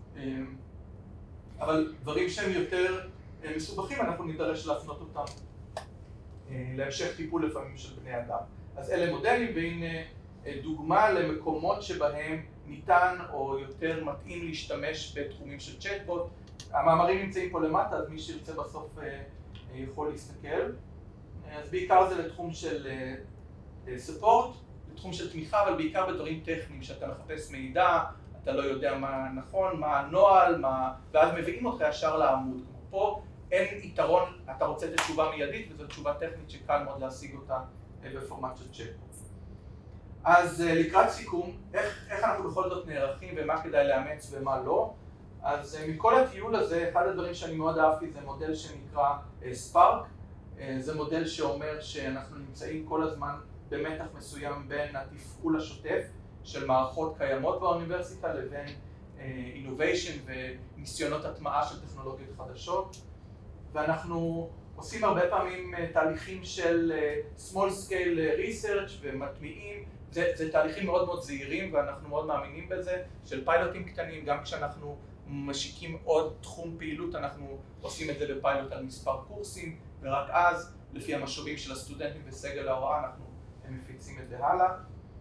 אבל דברים שהם יותר מסובכים אנחנו נידרש להפנות אותם להמשך טיפול לפעמים של בני אדם. אז אלה מודלים, והנה דוגמה למקומות שבהם ניתן או יותר מתאים להשתמש בתחומים של צ'טבוט. המאמרים נמצאים פה למטה, אז מי שירצה בסוף יכול להסתכל. אז בעיקר זה לתחום של ספורט, לתחום של תמיכה, אבל בעיקר בדברים טכניים, שאתה מחפש מידע, אתה לא יודע מה נכון, מה הנוהל, מה... ואז מביאים אותך ישר לעמוד. כמו פה אין יתרון, אתה רוצה את התשובה מיידית, וזו תשובה טכנית שקל מאוד להשיג אותה בפורמט של צ'טבוט. אז לקראת סיכום, איך, איך אנחנו בכל זאת נערכים ומה כדאי לאמץ ומה לא. אז מכל הטיול הזה, אחד הדברים שאני מאוד אהבתי זה מודל שנקרא ספארק. זה מודל שאומר שאנחנו נמצאים כל הזמן במתח מסוים בין התפעול השוטף של מערכות קיימות באוניברסיטה לבין innovation וניסיונות הטמעה של טכנולוגיות חדשות. ואנחנו עושים הרבה פעמים תהליכים של small scale research ומטמיעים. זה, זה תהליכים מאוד מאוד זהירים ואנחנו מאוד מאמינים בזה, של פיילוטים קטנים. גם כשאנחנו משיקים עוד תחום פעילות אנחנו עושים את זה בפיילוט על מספר קורסים, ורק אז לפי המשאבים של הסטודנטים וסגל ההוראה אנחנו מפיצים את זה הלאה.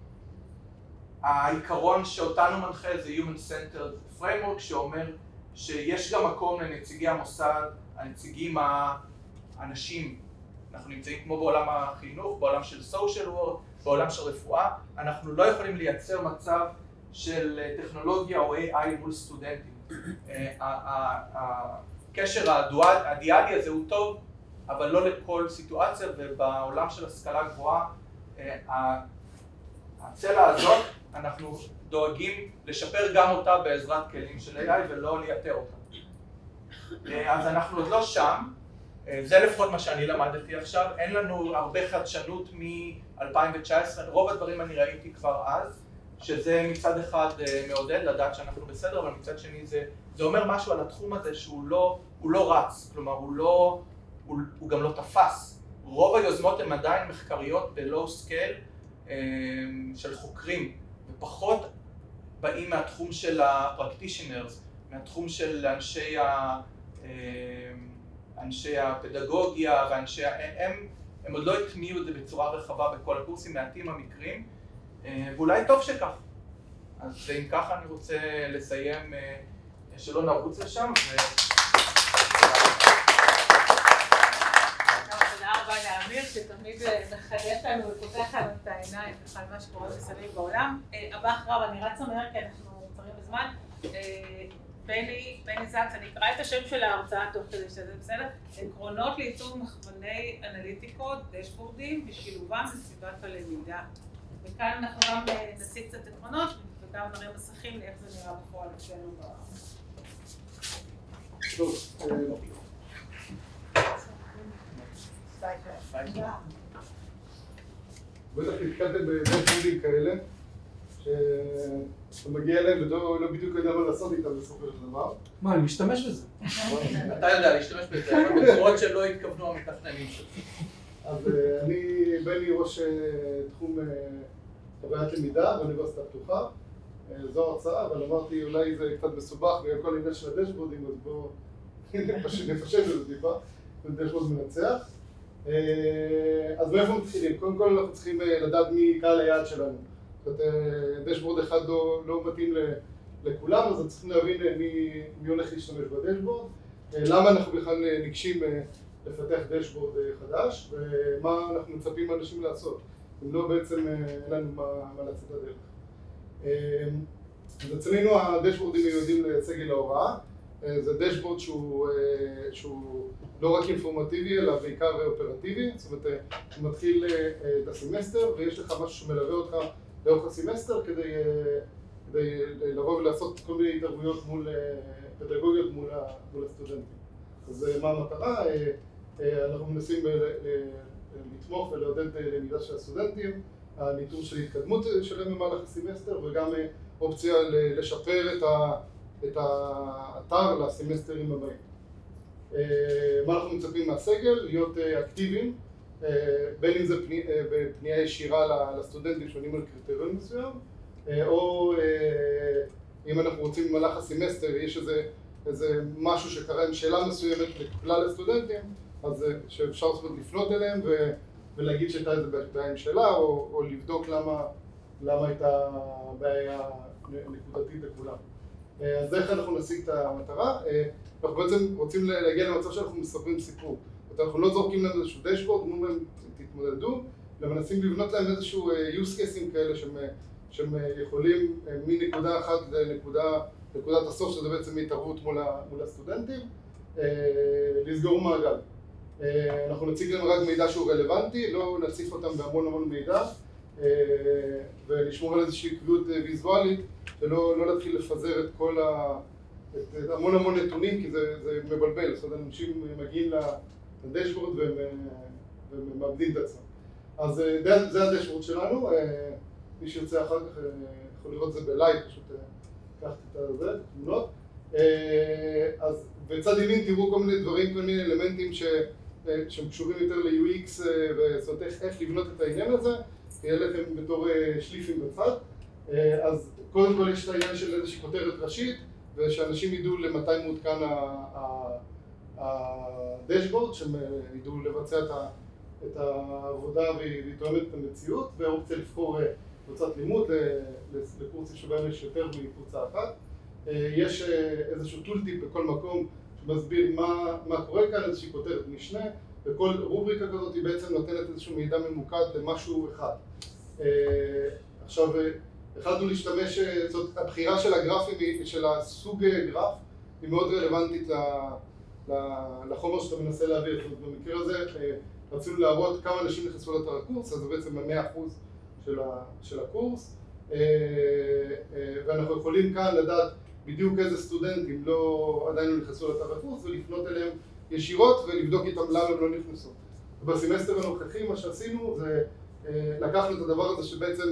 העיקרון שאותנו מנחה זה Human Centered Framework, שאומר שיש גם מקום לנציגי המוסד, הנציגים האנשים. אנחנו נמצאים כמו בעולם החינוך, בעולם של social work, בעולם של רפואה. אנחנו לא יכולים לייצר מצב של טכנולוגיה או איי איי מול סטודנטים. הקשר הדיאדי הזה הוא טוב, אבל לא לכל סיטואציה, ובעולם של השכלה גבוהה, הצלע הזאת, אנחנו דואגים לשפר גם אותה בעזרת כלים של איי איי ולא לייתר אותה. אז אנחנו עוד לא שם, זה לפחות מה שאני למדתי עכשיו. אין לנו הרבה חדשנות מ-אלפיים תשע עשרה, רוב הדברים אני ראיתי כבר אז, שזה מצד אחד מעודד לדעת שאנחנו בסדר, אבל מצד שני זה, זה אומר משהו על התחום הזה שהוא לא, הוא לא רץ, כלומר הוא, לא, הוא, הוא גם לא תפס. רוב היוזמות הן עדיין מחקריות ב-low scale של חוקרים, ופחות באים מהתחום של ה-practitioners, מהתחום של אנשי, ה, אנשי הפדגוגיה ואנשי, הם, הם עוד לא הטמיעו את זה בצורה רחבה בכל הקורסים, מעטים המקרים, ואולי טוב שכך. אז אם ככה אני רוצה לסיים, שלא נרוץ לשם. ו... תודה רבה לאמיר, שתמיד מחדש לנו ופותח לנו את העיניים על מה שקורה מסביב בעולם. הבא אחריו, אני רצה מהר כי אנחנו קצרים בזמן. בני, בני זקס, אני אקרא את השם של ההרצאה תוך כדי שזה בסדר. עקרונות לעיצוב מכווני אנליטיקות, דשבורדים ושילובם בסביבת הלמידה. וכאן אנחנו גם נציג קצת עקרונות וגם נראה מסכים לאיך זה נראה בפועל אצלנו ב... טוב. בטח נתקלתם בדשבורדים כאלה, שאתה מגיע אליהם ולא בדיוק יודע מה לעשות איתם בסופו של דבר. מה, אני משתמש בזה. אתה יודע להשתמש בזה, אבל בצורות שלא התכוונו המתכננים שלך. אז אני בני ראש תחום חוויית למידה באוניברסיטה הפתוחה. זו הרצאה, אבל אמרתי אולי זה קצת מסובך בגלל כל העניין של הדשבורדים, אז בואו נפשט את זה טיפה, זה דשבורד מנצח. אז מאיפה מתחילים? קודם כל אנחנו צריכים לדעת מי קהל היעד שלנו. זאת אומרת, דשבורד אחד לא, לא מתאים לכולם, אז צריכים להבין מי, מי הולך להשתמש בדשבורד, למה אנחנו בכלל ניגשים לפתח דשבורד חדש, ומה אנחנו מצפים מאנשים לעשות. אם לא בעצם אין לנו מה, מה לצאת הדרך. אז אצלנו הדשבורדים מיועדים לסגל ההוראה. זה דשבורד שהוא, שהוא לא רק אינפורמטיבי אלא בעיקר אופרטיבי, זאת אומרת הוא מתחיל את הסמסטר ויש לך משהו שמלווה אותך לאורך הסמסטר כדי, כדי לבוא ולעשות כל מיני התערבויות מול פדגוגיות מול, מול הסטודנטים. אז מה המטרה? אנחנו מנסים לתמוך ולעודד למידה של הסטודנטים, הניטור של התקדמות שלהם במהלך הסמסטר וגם אופציה לשפר את ה את האתר לסמסטרים הבאים. מה אנחנו מצפים מהסגל? להיות אקטיביים, בין אם זה בפנייה ישירה לסטודנטים שעונים על קריטריון מסוים, או אם אנחנו רוצים במהלך הסמסטר, יש איזה, איזה משהו שקרה עם שאלה מסוימת לכלל הסטודנטים, אז שאפשר לפנות אליהם ו, ולהגיד שהייתה איזה בעיה עם שאלה, או, או לבדוק למה, למה הייתה בעיה נקודתית לכולם. אז איך אנחנו נשיג את המטרה? אנחנו בעצם רוצים להגיע למצב שאנחנו מספרים סיפור. אנחנו לא זורקים להם איזשהו דשבורד, אומרים להם תתמודדו, ומנסים לבנות להם איזשהו use cases כאלה שהם, שהם יכולים מנקודה אחת לנקודת הסוף, שזה בעצם התערבות מול, מול הסטודנטים, לסגור מעגל. אנחנו נציג להם רק מידע שהוא רלוונטי, לא נציף אותם בהמון המון מידע, ולשמור על איזושהי קביעות ויזואלית, ולא לא להתחיל לפזר את כל ה... את המון המון נתונים, כי זה, זה מבלבל, זאת אומרת, אנשים מגיעים לדשבורד והם, והם מאבדים את עצמם. אז זה, זה הדשבורד שלנו, מי שירצה אחר כך יכול לראות את זה בלייב, פשוט לקחת את זה, תמונות. אז בצד ימין תראו כל מיני דברים, כל מיני אלמנטים ש, שהם קשורים יותר ל-יו אקס, וזאת אומרת איך לבנות את העניין הזה, יהיה לכם בתור שליפים בצד. אז קודם כל יש את העניין של איזושהי כותרת ראשית, ושאנשים ידעו למתי מעודכן הדשבורד, שהם ידעו לבצע את העבודה והיא תואמת את המציאות, ואופציה לבחור קבוצת לימוד לקורסים שבהם יש יותר מקבוצה אחת. יש איזשהו טולטיפ בכל מקום שמסביר מה, מה קורה כאן, איזושהי כותרת משנה, וכל רובריקה כזאת היא בעצם נותנת איזשהו מידע ממוקד למשהו אחד. עכשיו, החלטנו להשתמש, זאת הבחירה של הגרפים, של הסוג גרף, היא מאוד רלוונטית לחומר שאתה מנסה להעביר. זאת אומרת, במקרה הזה רצינו להראות כמה אנשים נכנסו לאתר הקורס, אז זה בעצם ה-מאה אחוז של הקורס, ואנחנו יכולים כאן לדעת בדיוק איזה סטודנטים לא, עדיין לא נכנסו לאתר הקורס, ולפנות אליהם ישירות ולבדוק איתם למה הם לא נכנסו. ובסמסטר הנוכחי מה שעשינו זה לקחנו את הדבר הזה שבעצם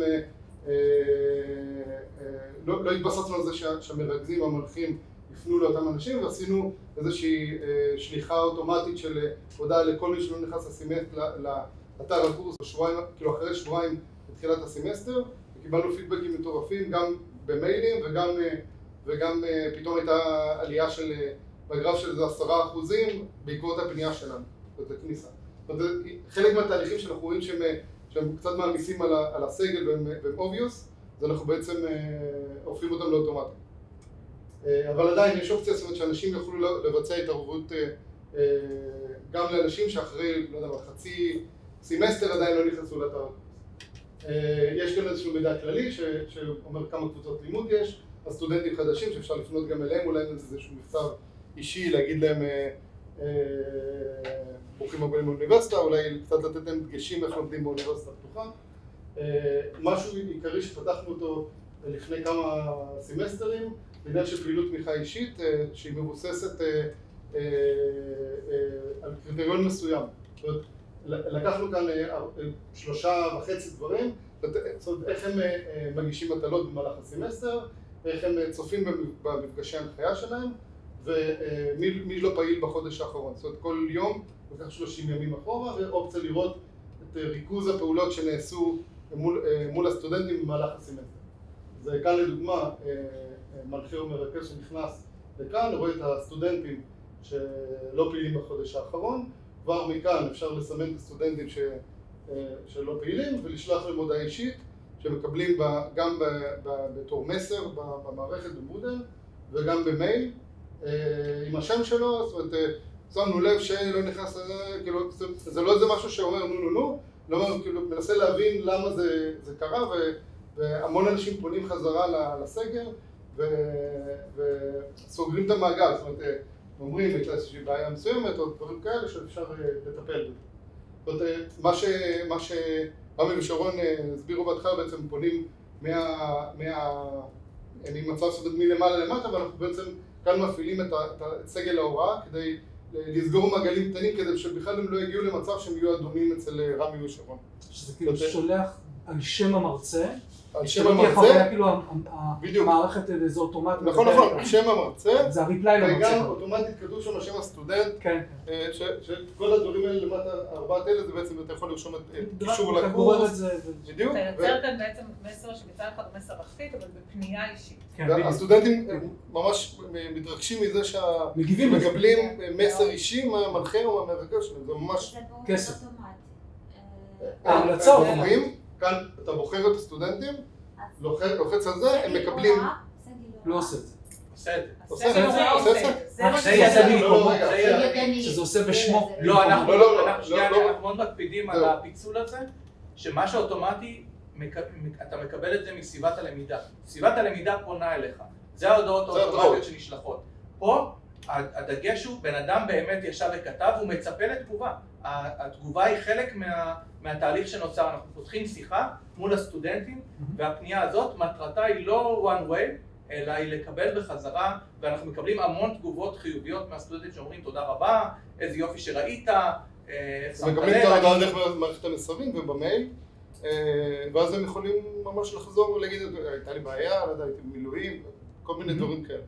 לא, לא התבססנו על זה שהמרכזים המנחים יפנו לאותם אנשים, ועשינו איזושהי שליחה אוטומטית של הודעה לכל מי שלא נכנס לסמסטר לאתר הקורס, שבועיים, כאילו אחרי שבועיים בתחילת הסמסטר, וקיבלנו פידבקים מטורפים גם במיילים וגם, וגם פתאום הייתה עלייה של, בגרף של זה עשרה אחוזים בעקבות הפנייה שלנו, זאת הכניסה. זאת אומרת, חלק מהתהליכים שאנחנו רואים שהם שהם קצת מעמיסים על, על הסגל והם, והם obvious, אז אנחנו בעצם אה, הופכים אותם לאוטומטיים. אה, אבל עדיין יש אופציה, זאת אומרת שאנשים יוכלו לבצע התערבות אה, אה, גם לאנשים שאחרי, לא יודע מה, חצי סמסטר עדיין לא נכנסו לאתר הקורס. אה, יש כאן איזשהו מידע כללי ש, שאומר כמה קבוצות לימוד יש, הסטודנטים חדשים שאפשר לפנות גם אליהם, אולי איזשהו מכתב אישי להגיד להם אה, אה, ברוכים הבאים באוניברסיטה, אולי קצת לתת להם דגשים איך לומדים באוניברסיטה הפתוחה. משהו עיקרי שפתחנו אותו לפני כמה סמסטרים, בעניין של פעילות תמיכה אישית שהיא מבוססת על קריטריון מסוים. זאת אומרת, לקחנו כאן שלושה וחצי דברים, זאת אומרת, איך הם מגישים מטלות במהלך הסמסטר, איך הם צופים במפגשי ההנחיה שלהם, ומי לא פעיל בחודש האחרון. זאת אומרת, כל יום לקח שלושים ימים אחורה, ואופציה לראות את ריכוז הפעולות שנעשו מול, מול הסטודנטים במהלך הסמסטר. זה כאן לדוגמה, מנחה או מרכז שנכנס לכאן, רואה את הסטודנטים שלא פעילים בחודש האחרון, כבר מכאן אפשר לסמן את הסטודנטים ש, שלא פעילים ולשלוח להם הודעה אישית שמקבלים גם בתור מסר במערכת במודל וגם במייל עם השם שלו. זאת אומרת, שמנו לב שלא נכנס לזה, כאילו, זה לא איזה משהו שאומר נו נו נו, לא, כאילו, מנסה להבין למה זה, זה קרה, ו, והמון אנשים פונים חזרה לסגל ו, וסוגרים את המעגל. זאת אומרת, אומרים את איזושהי בעיה מסוימת או דברים כאלה שאפשר לטפל בזה. זאת אומרת, מה ש... מה ש... רמי ושרון הסבירו בהתחלה, בעצם פונים מה... מה... ממצב סטודנט מלמעלה למטה, ואנחנו בעצם כאן מפעילים את, ה... את סגל ההוראה כדי לסגור מעגלים קטנים, כדי שבכלל הם לא יגיעו למצב שהם יהיו אדומים אצל רמי ושרון. שזה כאילו שולח על שם המרצה, על שם המרצה, כאילו המערכת זה אוטומטי. נכון, נכון, על שם המרצה, זה הריפליי למרצה. וגם אוטומטית כתוב שם השם הסטודנט, שכל הדברים האלה למטה, ארבעת אלה, זה בעצם אתה יכול לרשום את קישור לקורס. בדיוק. אתה יוצר כאן בעצם מסר שמצד אחד מסר אכפית, אבל בפנייה אישית. הסטודנטים ממש מתרגשים מזה שמקבלים מסר אישי מהמנחה או מהמרכז שלהם, זה ממש כסף. ההמלצות. כאן אתה בוחר את הסטודנטים, לוחץ על זה, הם מקבלים... לא עושה את זה. עושה את זה. עושה את זה? עושה את זה? זה ידני. שזה עושה בשמו. לא, אנחנו מאוד מקפידים על הפיצול הזה, שמה שאוטומטי, אתה מקבל את זה מסביבת הלמידה. סביבת הלמידה פונה אליך. זה ההודעות האוטומטיות שנשלחות. פה הדגש הוא, בן אדם באמת ישב וכתב, הוא מצפה לתגובה. התגובה היא חלק מה, מהתהליך שנוצר. אנחנו פותחים שיחה מול הסטודנטים, והפנייה הזאת, מטרתה היא לא one way, אלא היא לקבל בחזרה, ואנחנו מקבלים המון תגובות חיוביות מהסטודנטים שאומרים תודה רבה, איזה יופי שראית, מקבלים את ההודעה דרך מערכת המסרים ובמייל, ואז הם יכולים ממש לחזור ולהגיד, הייתה לי בעיה, לא יודע, הייתי במילואים, כל מיני דברים כאלה.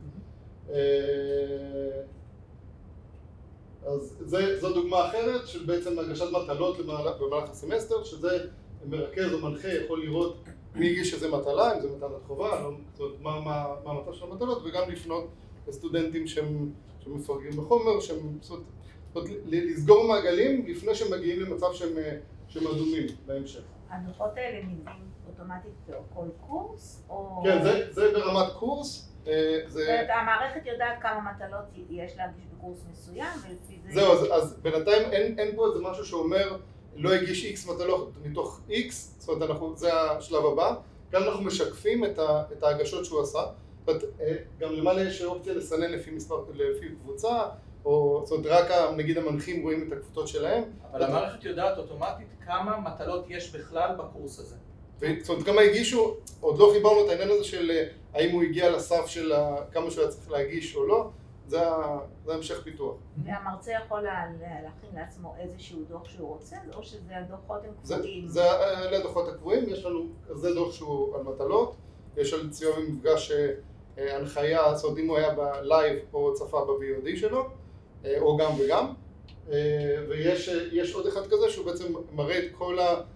אז זה, זו דוגמה אחרת של בעצם הגשת מטלות במהלך הסמסטר, שזה מרכז או מנחה יכול לראות מי הגיש איזה מטלה, אם זה מטלת חובה, לא, זאת אומרת, מה, מה, מה המטלה של המטלות, וגם לפנות לסטודנטים שהם, שמפרגים בחומר, שהם, זאת אומרת, לסגור מעגלים לפני שהם מגיעים למצב שהם, שהם אדומים בהמשך. הדוחות האלה נבנים אוטומטית בכל קורס? או... כן, זה, זה ברמת קורס. זאת אומרת, המערכת יודעת כמה מטלות יש להגיש בקורס מסוים, ולפי זה... זהו, אז, אז בינתיים אין, אין פה איזה משהו שאומר לא הגיש איקס מטלות מתוך איקס, זאת אומרת, אנחנו, זה השלב הבא. כאן אנחנו משקפים את, ה, את ההגשות שהוא עשה. זאת אומרת, גם למעלה יש אופציה לסנן לפי מספר, לפי קבוצה, או זאת אומרת, רק נגיד המנחים רואים את הקבוצות שלהם. אבל המערכת יודעת אוטומטית כמה מטלות יש בכלל בקורס הזה. זאת אומרת, כמה הגישו, עוד לא חיברנו את העניין הזה של האם הוא הגיע לסף של כמה שהוא היה צריך להגיש או לא, זה המשך פיתוח. והמרצה יכול להכין לעצמו איזשהו דוח שהוא רוצה, או שזה הדוחות הם קבועים? זה אלה הדוחות הקבועים, יש לנו כזה דוח שהוא על מטלות, יש על ציון במפגש הנחיה, זאת אומרת, אם הוא היה בלייב או צפה ב-וי או די שלו, או גם וגם, ויש עוד אחד כזה שהוא בעצם מראה את כל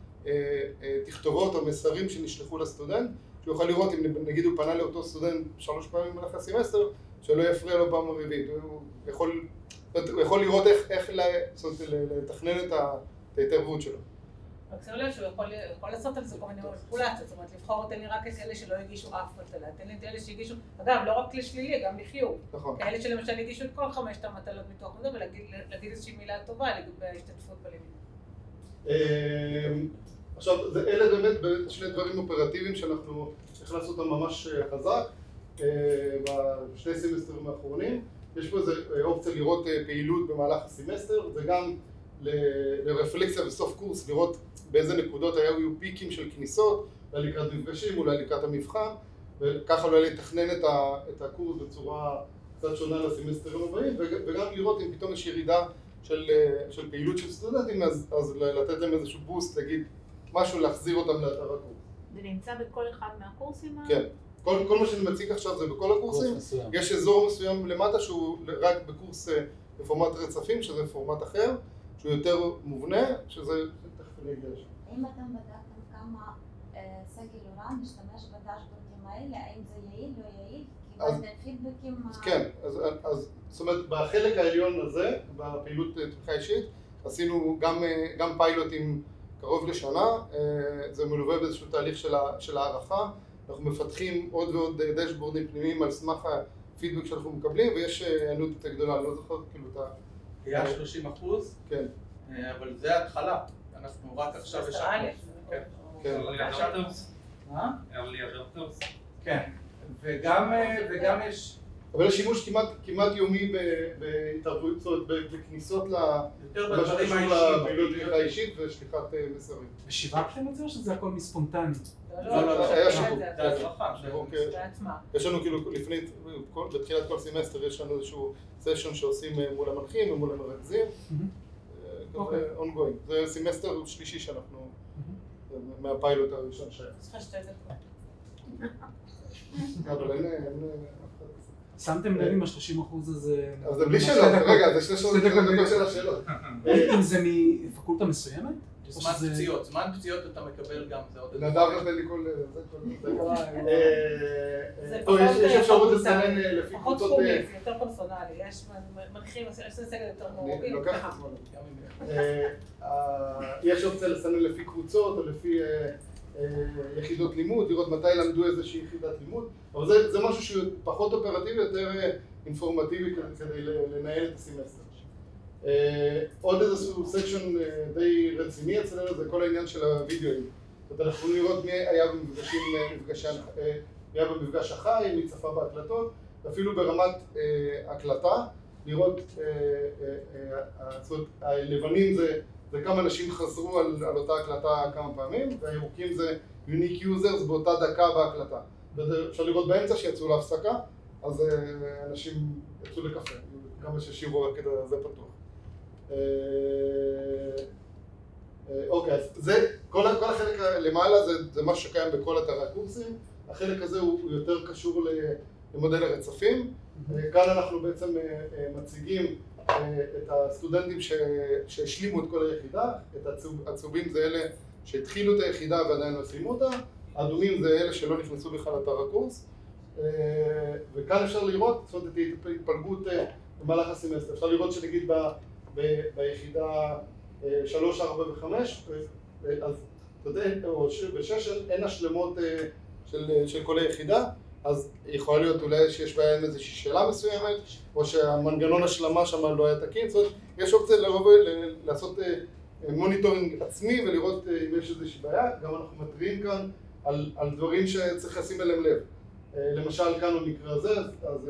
התכתובות או מסרים שנשלחו לסטודנט, שהוא יוכל לראות אם נגיד הוא פנה לאותו סטודנט שלוש פעמים במהלך הסמסטר, שלא יפריע לו פעם רביעית, הוא יכול, הוא יכול לראות איך, איך לתכנן את ההתערבות שלו. רק שימו לב שהוא יכול, יכול לעשות על זה כל מיני מניפולציות, זאת אומרת לבחור תן לי רק את אלה שלא הגישו אף מטלה, תן לי את אלה שהגישו, אגב לא רק לשלילי, גם לחיוב. נכון. כאלה שלמשל הגישו את כל חמשת המטלות מתוך זה ולהגיד איזושהי מילה טובה לגבי ההשתתפות בלימוד. עכשיו, אלה באמת שני דברים אופרטיביים שאנחנו הכנסנו אותם ממש חזק בשני סמסטרים האחרונים. יש פה איזו אופציה לראות פעילות במהלך הסמסטר, וגם לרפלקסיה בסוף קורס, לראות באיזה נקודות היו פיקים של כניסות, אולי לקראת מפגשים, אולי לקראת המבחן, וככה אולי לתכנן את, ה, את הקורס בצורה קצת שונה לסמסטרים הבאים, וגם לראות אם פתאום יש ירידה של, של פעילות של סטודנטים, אז, אז לתת להם איזשהו בוסט, להגיד משהו, להחזיר אותם לאתר הקורס. זה נמצא בכל אחד מהקורסים? כן. כל, כל מה שאני מציג עכשיו זה בכל הקורסים. יש אזור מסוים למטה שהוא רק בקורס בפורמט רצפים, שזה פורמט אחר, שהוא יותר מובנה, שזה תכף אני אגיע לשם. האם אתם בדקתם כמה סגל הוראה משתמש בדשבורדים האלה? האם זה יעיל, לא יעיל? קיבלתם פידבקים? כן, אז, אז זאת אומרת, בחלק העליון הזה, בפעילות תמיכה אישית, עשינו גם, גם פיילוטים קרוב לשנה, זה מלווה באיזשהו תהליך של, של הערכה, אנחנו מפתחים עוד ועוד דשבורדים פנימיים על סמך הפידבק שאנחנו מקבלים, ויש ענות גדולה, אני לא זוכר כאילו את ה... היה שלושים אחוז? כן. אבל זה התחלה, אנחנו רק עכשיו השקנו. כן. כן. מה? early adopters? כן. וגם יש... אבל יש שימוש כמעט, כמעט יומי בהתערבות, זאת אומרת, בכניסות לפעילות תמיכה אישית ושליחת מסרים. ושיווקתם את זה או שזה הכל מספונטני? לא, לא, היה שיווק. זה הצלחה. יש לנו כאילו, לפני, בתחילת כל סמסטר יש לנו איזשהו סשן שעושים מול המנחים ומול המרכזים. ongoing. זה סמסטר שלישי שאנחנו, מהפיילוט הראשון שהיה. צריכה שתי דקות. אבל אין... שמתם לב עם ה-שלושים אחוז הזה... אז זה בלי שאלות, רגע, זה שתי דקות של השאלות. אם זה מפקולטה מסוימת? זמן פציעות, זמן פציעות אתה מקבל גם, זה עוד... נדב נתן לי כל... זה יש אפשרות לסנן לפי פחות קבוצות... תחומי, זה יותר פרסונלי, יש מנחים, יש סגל יותר מעורבים. לוקח את הזמן. יש אופציה לסנן לפי קבוצות או לפי יחידות לימוד, לראות מתי למדו איזושהי יחידת לימוד, אבל זה משהו שהוא פחות אופרטיבי, יותר אינפורמטיבי כדי לנהל את הסמסטר. עוד איזשהו סקשן די רציני אצלנו זה כל העניין של הוידאוים. זאת אומרת, אנחנו לראות מי היה במפגשים, מי היה במפגש החי, מי צפה בהקלטות, ואפילו ברמת הקלטה, לראות, הלבנים זה וכמה אנשים חזרו על, על אותה הקלטה כמה פעמים, והירוקים זה unique users באותה דקה בהקלטה. אפשר לראות באמצע שיצאו להפסקה, אז אנשים יצאו לקפה, כמה ששירו רק כדי זה פתוח. אוקיי, אז זה, כל, כל החלק למעלה זה, זה מה שקיים בכל אתרי הקורסים, החלק הזה הוא, הוא יותר קשור למודל הרצפים, כאן אנחנו בעצם מציגים את הסטודנטים שהשלימו את כל היחידה, את הצהובים זה אלה שהתחילו את היחידה ועדיין לא סיימו אותה, האדומים זה אלה שלא נכנסו בכלל לאתר הקורס, וכאן אפשר לראות, זאת אומרת, את ההתפלגות במהלך הסמסטר, אפשר לראות שנגיד ב, ב, ביחידה שלוש, ארבע וחמש, אז אתה יודע, או בשש אין השלמות של, של כל היחידה, אז יכולה להיות אולי שיש בעיה עם איזושהי שאלה מסוימת, או שהמנגנון השלמה שם לא היה תקין, זאת אומרת, יש אופציה לרוב, לעשות מוניטורינג עצמי ולראות אם יש איזושהי בעיה, גם אנחנו מתריעים כאן על, על דברים שצריך לשים אליהם לב. למשל כאן במקרה הזה, אז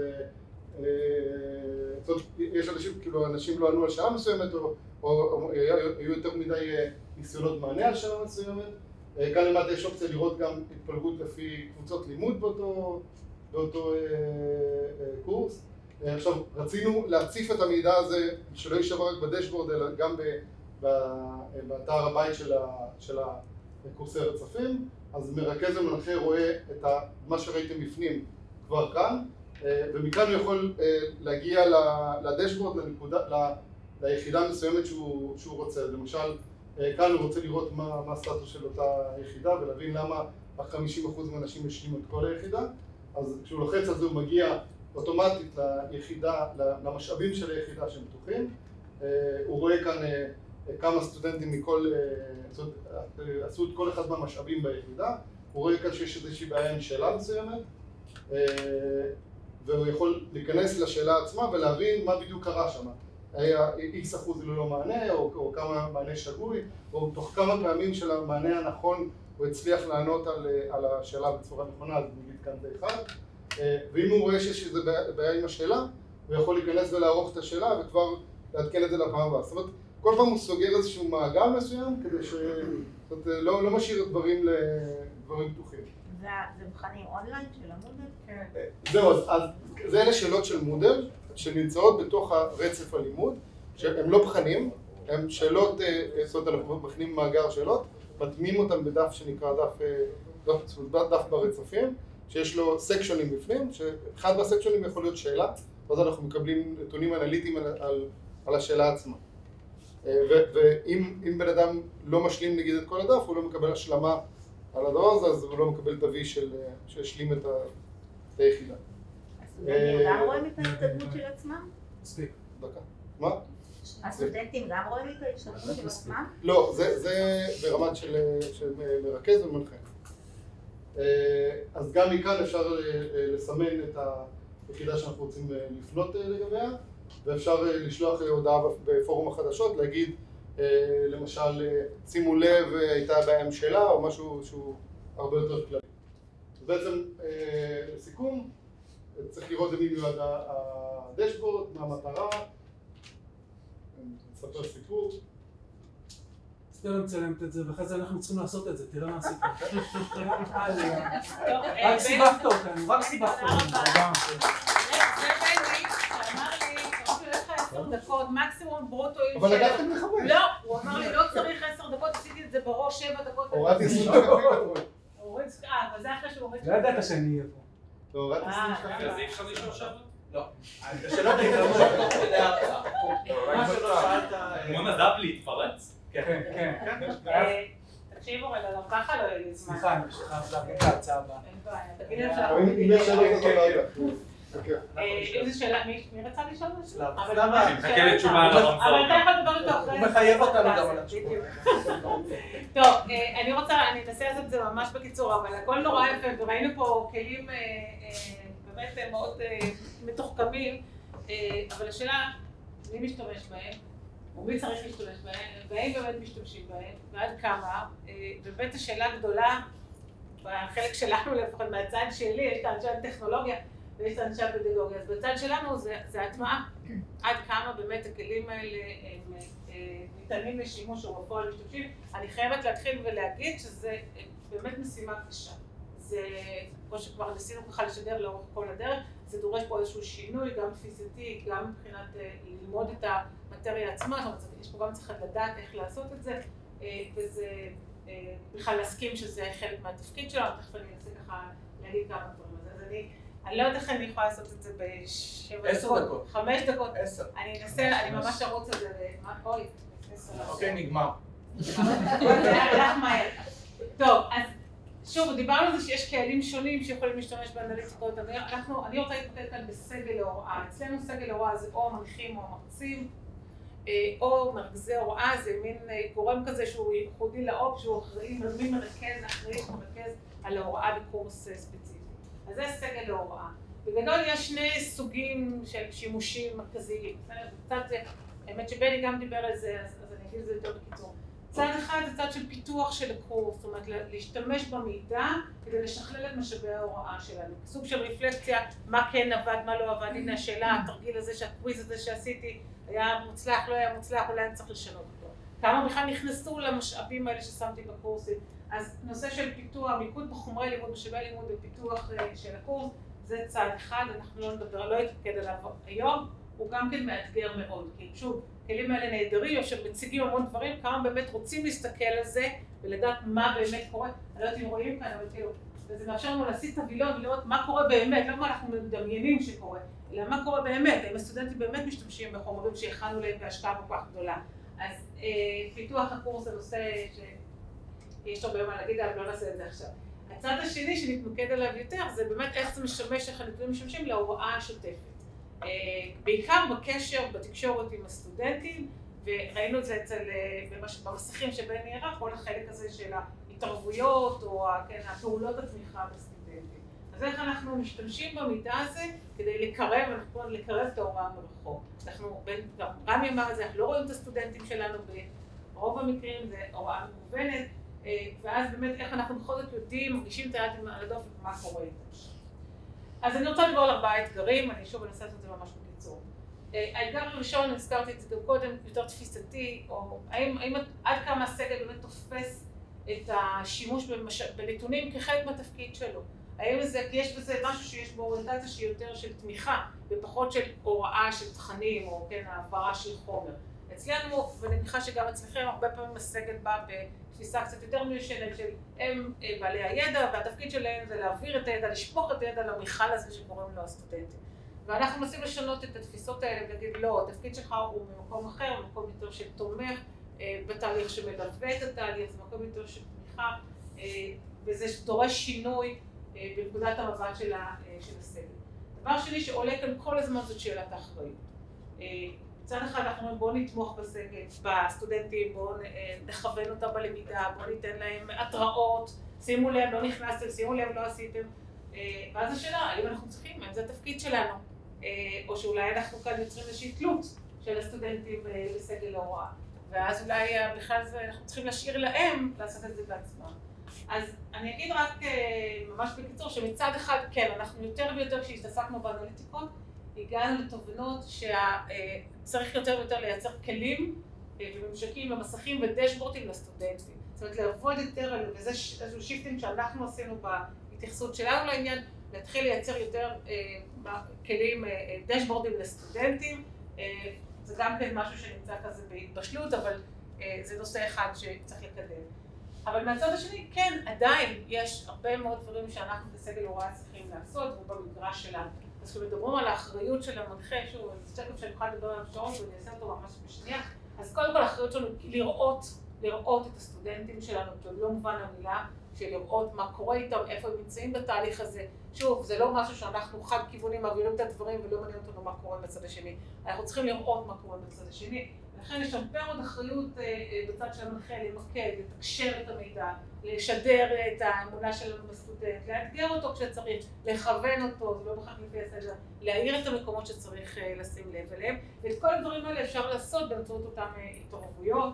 זאת, יש אנשים, כאילו אנשים לא ענו על שעה מסוימת, או, או, או היו יותר מדי ניסיונות מענה על שעה מסוימת. כאן למטה יש אופציה לראות גם התפלגות לפי קבוצות לימוד באותו, באותו אה, אה, קורס. עכשיו, רצינו להציף את המידע הזה, שלא יישב רק בדשבורד, אלא גם ב, ב, באתר הבית של, ה, של הקורסי הרצפים. אז מרכז המנחה רואה את ה, מה שראיתם בפנים כבר כאן, ומכאן הוא יכול להגיע לדשבורד, לנקודה, ליחידה מסוימת שהוא, שהוא רוצה. למשל, כאן הוא רוצה לראות מה, מה הסטטוס של אותה יחידה ולהבין למה ה-חמישים אחוז מהאנשים השלימו את כל היחידה. אז כשהוא לוחץ על זה הוא מגיע אוטומטית ליחידה, למשאבים של היחידה שהם פתוחים. הוא רואה כאן כמה סטודנטים מכל, עשו את כל אחד מהמשאבים ביחידה. הוא רואה כאן שיש איזושהי בעיה עם שאלה מסוימת. והוא יכול להיכנס לשאלה עצמה ולהבין מה בדיוק קרה שם. היה איקס אחוז ללא מענה, או, או כמה מענה שגוי, או תוך כמה פעמים של המענה הנכון הוא הצליח לענות על, על השאלה בצורה נכונה, אז נגיד כאן זה אחד. ואם הוא רואה שיש איזו בעיה עם השאלה, הוא יכול להיכנס ולערוך את השאלה וכבר לעדכן את זה לפעם הבאה. זאת אומרת, כל פעם הוא סוגר איזשהו מעגל מסוים, כדי שלא לא משאיר דברים לדברים פתוחים. זה מבחנים אונליין של המודל? כן. זהו, אז זה אלה שאלות של מודל שנמצאות בתוך הרצף הלימוד, שהן לא בחנים, הן שאלות, זאת אומרת אנחנו מכנים מאגר שאלות, מטמיעים אותן בדף שנקרא דף, דף ברצפים, שיש לו סקשונים בפנים, שאחד מהסקשונים יכול להיות שאלה, ואז אנחנו מקבלים נתונים אנליטיים על, על, על השאלה עצמה. ואם בן אדם לא משלים נגיד את כל הדף, הוא לא מקבל השלמה על הדבר הזה, אז הוא לא מקבל תווי שהשלים את היחידה. הסטודנטים גם רואים את ההתקדמות של עצמם? מספיק. דקה. מה? הסטודנטים גם רואים את ההתקדמות של עצמם? לא, זה ברמת של מרכז ומנחה. אז גם מכאן אפשר לסמן את היחידה שאנחנו רוצים לפנות לגביה, ואפשר לשלוח הודעה בפורום החדשות, להגיד למשל, שימו לב, הייתה בעיה עם שאלה או משהו שהוא הרבה יותר כללי. אז בעצם, לסיכום, צריך לראות למי מיועד הדשבורד, מה המטרה, נספר סיפור. סטלה מצלמת את זה, ואחרי זה אנחנו צריכים לעשות את זה, תראה מה עשית. רק סיבכת אותנו, רק סיבכת אותנו. זה בני, שאמר לי, קרוב לך עשר דקות, מקסימום ברוטו עם אבל לקחתם לחמש. לא, הוא אמר לי, לא צריך עשר דקות, עשיתי את זה בראש שבע דקות. הורדתי עשרים דקות. הוריד, אה, אבל זה אחרי שהוא הוריד. לא ידעת שאני אהיה פה. לא, הורדתי עשרים דקות. אז אי אפשר לשאול עכשיו? לא. השאלות נגרמות תוך כדי ההרצאה. מה שלא שאלת... כמו נדב להתפרץ? כן, כן. תקשיב אורל, אבל ככה לא יהיה לי זמן. סליחה, אני משלחה להביא את ההרצאה הבאה. אין בעיה, תגיד להם שאנחנו... אם יש שאלות אז הרגע. אם זו שאלה, מי רצה לשאול משהו? אבל למה? אני מחכה לתשובה על הרמזור. אבל אתה יכול לדבר איתו. הוא מחייב אותנו גם על התשובה. טוב, אני רוצה, אני אנסה לעשות את זה ממש בקיצור, אבל הכל נורא יפה, וראינו פה כלים באמת מאוד מתוחכמים, אבל השאלה, מי משתמש בהם? ומי צריך להשתמש בהם, והאם באמת משתמשים בהם, ועד כמה, ובאמת השאלה הגדולה, בחלק שלנו לפחות, מהצד שלי, יש את האנשי הטכנולוגיה ויש את האנשי הפדגוגיה, אז בצד שלנו זה הטמעה, עד כמה באמת הכלים האלה הם ניתנים לשימוש או בפועל משתמשים. אני חייבת להתחיל ולהגיד שזה באמת משימה קשה. זה, כמו שכבר ניסינו ככה לשדר לאורך כל הדרך, זה דורש פה איזשהו שינוי, גם תפיסתי, גם מבחינת ללמוד את המטריה עצמה, זאת אומרת, יש פה גם צריך לדעת איך לעשות את זה, וזה בכלל להסכים שזה חלק מהתפקיד שלנו, תכף אני אנסה ככה להגיד כמה דברים. אז אני, אני לא יודעת איך אני יכולה לעשות את זה בשבע דקות, חמש דקות, עשר. אני אנסה, אני ממש ארוץ על זה, אוי, אוקיי, נגמר. הלך מהר. טוב, אז שוב, דיברנו על זה שיש קהלים שונים שיכולים להשתמש באנליטיקות. אנחנו, אני רוצה להתמקד כאן בסגל ההוראה. אצלנו סגל ההוראה זה או מנחים או מרצים, או מרכזי הוראה, זה מין גורם כזה שהוא ייחודי לאופ, שהוא אחראי, מי מרכז, אחראי שמרכז על ההוראה בקורס ספציפי. אז זה סגל ההוראה. בגדול יש שני סוגים של שימושים מרכזיים. קצת זה, האמת שבני גם דיבר על זה, אז, אז אני אגיד את זה יותר בקיצור. צד אחד זה צד של פיתוח של הקורס, זאת אומרת להשתמש במידע כדי לשכלל את משאבי ההוראה שלנו. סוג של רפלקציה, מה כן עבד, מה לא עבד, הנה השאלה, התרגיל הזה, שהקוויז הזה שעשיתי היה מוצלח, לא היה מוצלח, אולי אני צריך לשנות אותו. כמה בכלל נכנסו למשאבים האלה ששמתי בקורסים. אז נושא של פיתוח, מיקוד בחומרי לימוד, משאבי לימוד ופיתוח של הקורס, זה צד אחד, אנחנו לא נדבר, לא נתמקד עליו היום, הוא גם כן מאתגר מאוד, כי שוב, הכלים האלה נהדרים, אשר מציגים המון דברים, כמה באמת רוצים להסתכל על זה ולדעת מה באמת קורה. אני לא יודעת אם רואים כאן, אבל כאילו, וזה מאפשר לנו להסיט את הווילון ולראות מה קורה באמת, לא מה אנחנו מדמיינים שקורה, אלא מה קורה באמת, האם הסטודנטים באמת משתמשים בחומרים שהכנו להם בהשקעה כל כך גדולה. אז אה, פיתוח הקורס זה נושא שיש הרבה מה להגיד, אבל לא נעשה את זה עכשיו. הצד השני שנתמקד עליו יותר, זה באמת איך זה משמש, איך הנתונים משמשים להוראה השוטפת. בעיקר בקשר, בתקשורת עם הסטודנטים, וראינו את זה אצל, במסכים שבני הראה, כל החלק הזה של ההתערבויות או כן, הפעולות התמיכה בסטודנטים. אז איך אנחנו משתמשים במידע הזה כדי לקרב, אנחנו לקרב את ההוראה מרחוק. אנחנו, גם רמי אמר את זה, אנחנו לא רואים את הסטודנטים שלנו, ברוב המקרים זה הוראה מגוונת, ואז באמת איך אנחנו בכל זאת יודעים, מרגישים את היד על הדופק מה קורה איתם. אז אני רוצה לדבר על ארבעה אתגרים, אני שוב אנסה לעשות את זה ממש בקיצור. האתגר הראשון, הזכרתי את זה גם קודם, יותר תפיסתי, או האם, האם עד כמה הסגל באמת תופס את השימוש במש... בנתונים כחלק מהתפקיד שלו. האם זה, כי יש בזה משהו שיש בו אוריינטציה שהיא יותר של תמיכה, ופחות של הוראה של תכנים, או כן, העברה של חומר. אצלנו, ואני מניחה שגם אצלכם, הרבה פעמים הסגל בא בתפיסה קצת יותר מיושנת של הם בעלי הידע, והתפקיד שלהם זה להעביר את הידע, לשפוך את הידע למיכל הזה שקוראים לו הסטודנטים. ואנחנו מנסים לשנות את התפיסות האלה ולהגיד, לא, התפקיד שלך הוא במקום אחר, במקום יותר של תומך, בתהליך שמלווה את התהליך, זה מקום יותר של תמיכה, וזה דורש שינוי בנקודת המבט של הסגל. דבר שני שעולה כאן כל הזמן זאת שאלת האחריות. מצד אחד אנחנו אומרים בואו נתמוך בסגל, בסטודנטים, בואו נכוון אותם בלמידה, בואו ניתן להם התראות, שימו לב, לא נכנסתם, שימו לב, לא עשיתם. ואז השאלה, האם אנחנו צריכים, האם זה התפקיד שלנו, או שאולי אנחנו כאן יוצרים איזושהי תלות של הסטודנטים בסגל ההוראה. ואז אולי בכלל זה, אנחנו צריכים להשאיר להם לעשות את זה בעצמם. אז אני אגיד רק ממש בקיצור שמצד אחד, כן, אנחנו יותר ויותר כשהתעסקנו באנליטיקות, הגענו לתובנות שצריך יותר ויותר לייצר כלים וממשקים ומסכים ודשבורדים לסטודנטים. זאת אומרת, לעבוד יותר, וזה איזשהו שיפטינג שאנחנו עשינו בהתייחסות שלנו לעניין, להתחיל לייצר יותר כלים, דשבורדים לסטודנטים. זה גם כן משהו שנמצא כזה בהתבשלות, אבל זה נושא אחד שצריך לקדם. אבל מהצד השני, כן, עדיין יש הרבה מאוד דברים שאנחנו בסגל הוראה צריכים לעשות, והוא במגרש שלנו. אז כשמדברים על האחריות של המנחה, שוב, זה תכף שאני יכולה לדבר על שעות ואני אעשה אותו ממש בשנייה, אז קודם כל האחריות שלנו היא לראות, לראות את הסטודנטים שלנו, לא מובן המילה, של לראות מה קורה איתם, איפה הם נמצאים בתהליך הזה. שוב, זה לא משהו שאנחנו חד כיוונים מעבירים את הדברים ולא מעניין אותנו מה קורה בצד השני. אנחנו צריכים לראות מה קורה בצד השני. לכן יש הרבה מאוד אחריות בצד של המנחה למקד, לתקשר את המידע, לשדר את האמונה שלנו בסטודנט, לאתגר אותו כשצריך, לכוון אותו, זה לא בכך לפי הסדר, להעיר את המקומות שצריך לשים לב אליהם, ואת כל הדברים האלה אפשר לעשות באמצעות אותם התערבויות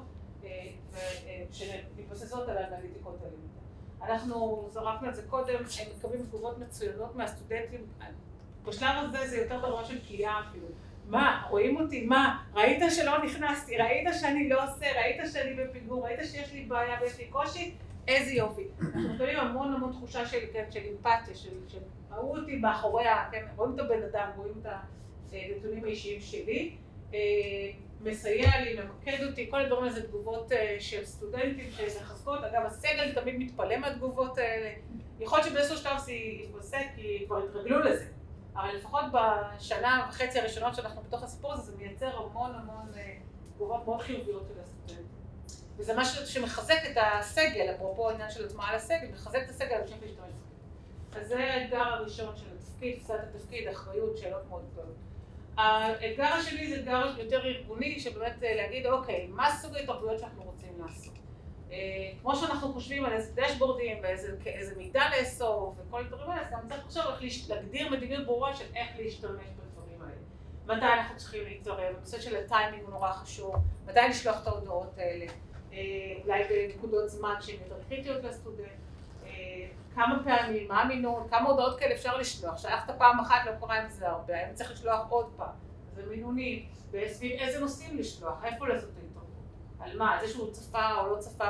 שמתבססות על האנליטיקות הלמידה. אנחנו זרקנו על זה קודם, הם מקבלים תגובות מצוינות מהסטודנטים, בשלב הזה זה יותר ברמה של פגיעה אפילו. מה? רואים אותי? מה? ראית שלא נכנסתי? ראית שאני לא עושה? ראית שאני בפיגור? ראית שיש לי בעיה ויש לי קושי? איזה יופי. אנחנו מקבלים המון המון תחושה של, כן, של אמפתיה, של, של ראו אותי מאחוריה, כן, רואים את הבן אדם, רואים את הנתונים האישיים שלי, מסייע לי, ממקד אותי, כל הדברים האלה זה תגובות של סטודנטים שמחזקות. אגב, הסגל תמיד מתפלא מהתגובות האלה. יכול להיות שבאיזשהו שלב זה יתפסק כי כבר התרגלו לזה. אבל לפחות בשנה וחצי הראשונות שאנחנו בתוך הסיפור הזה, זה מייצר המון המון תגובות מאוד חיוביות של הסטודנטים. וזה משהו שמחזק את הסגל, אפרופו העניין של הטמעה על הסגל, מחזק את הסגל על שם להשתמש בזה. אז זה האתגר הראשון של התפקיד, תפיסת התפקיד, אחריות, שאלות מאוד גדולות. האתגר השני זה אתגר יותר ארגוני, שבאמת להגיד, אוקיי, מה סוג ההתערבויות שאנחנו רוצים לעשות? כמו שאנחנו חושבים על איזה דשבורדים ואיזה מידע לאסוף וכל הדברים האלה, אז גם צריך עכשיו להגדיר מדיניות ברורה של איך להשתמש בדברים האלה. מתי אנחנו צריכים להתערב, הנושא של הטיימינג הוא נורא חשוב, מתי לשלוח את ההודעות האלה, אולי בנקודות זמן שהן יותר קריטיות לסטודנט, כמה פעמים, מה המינון, כמה הודעות כאלה אפשר לשלוח, שלחת פעם אחת לא קורה עם זה הרבה, האם צריך לשלוח עוד פעם, זה מינונים, וסביב איזה נושאים לשלוח, איפה לעשות את ההתערבות, על מה, זה שהוא צפה או לא צפה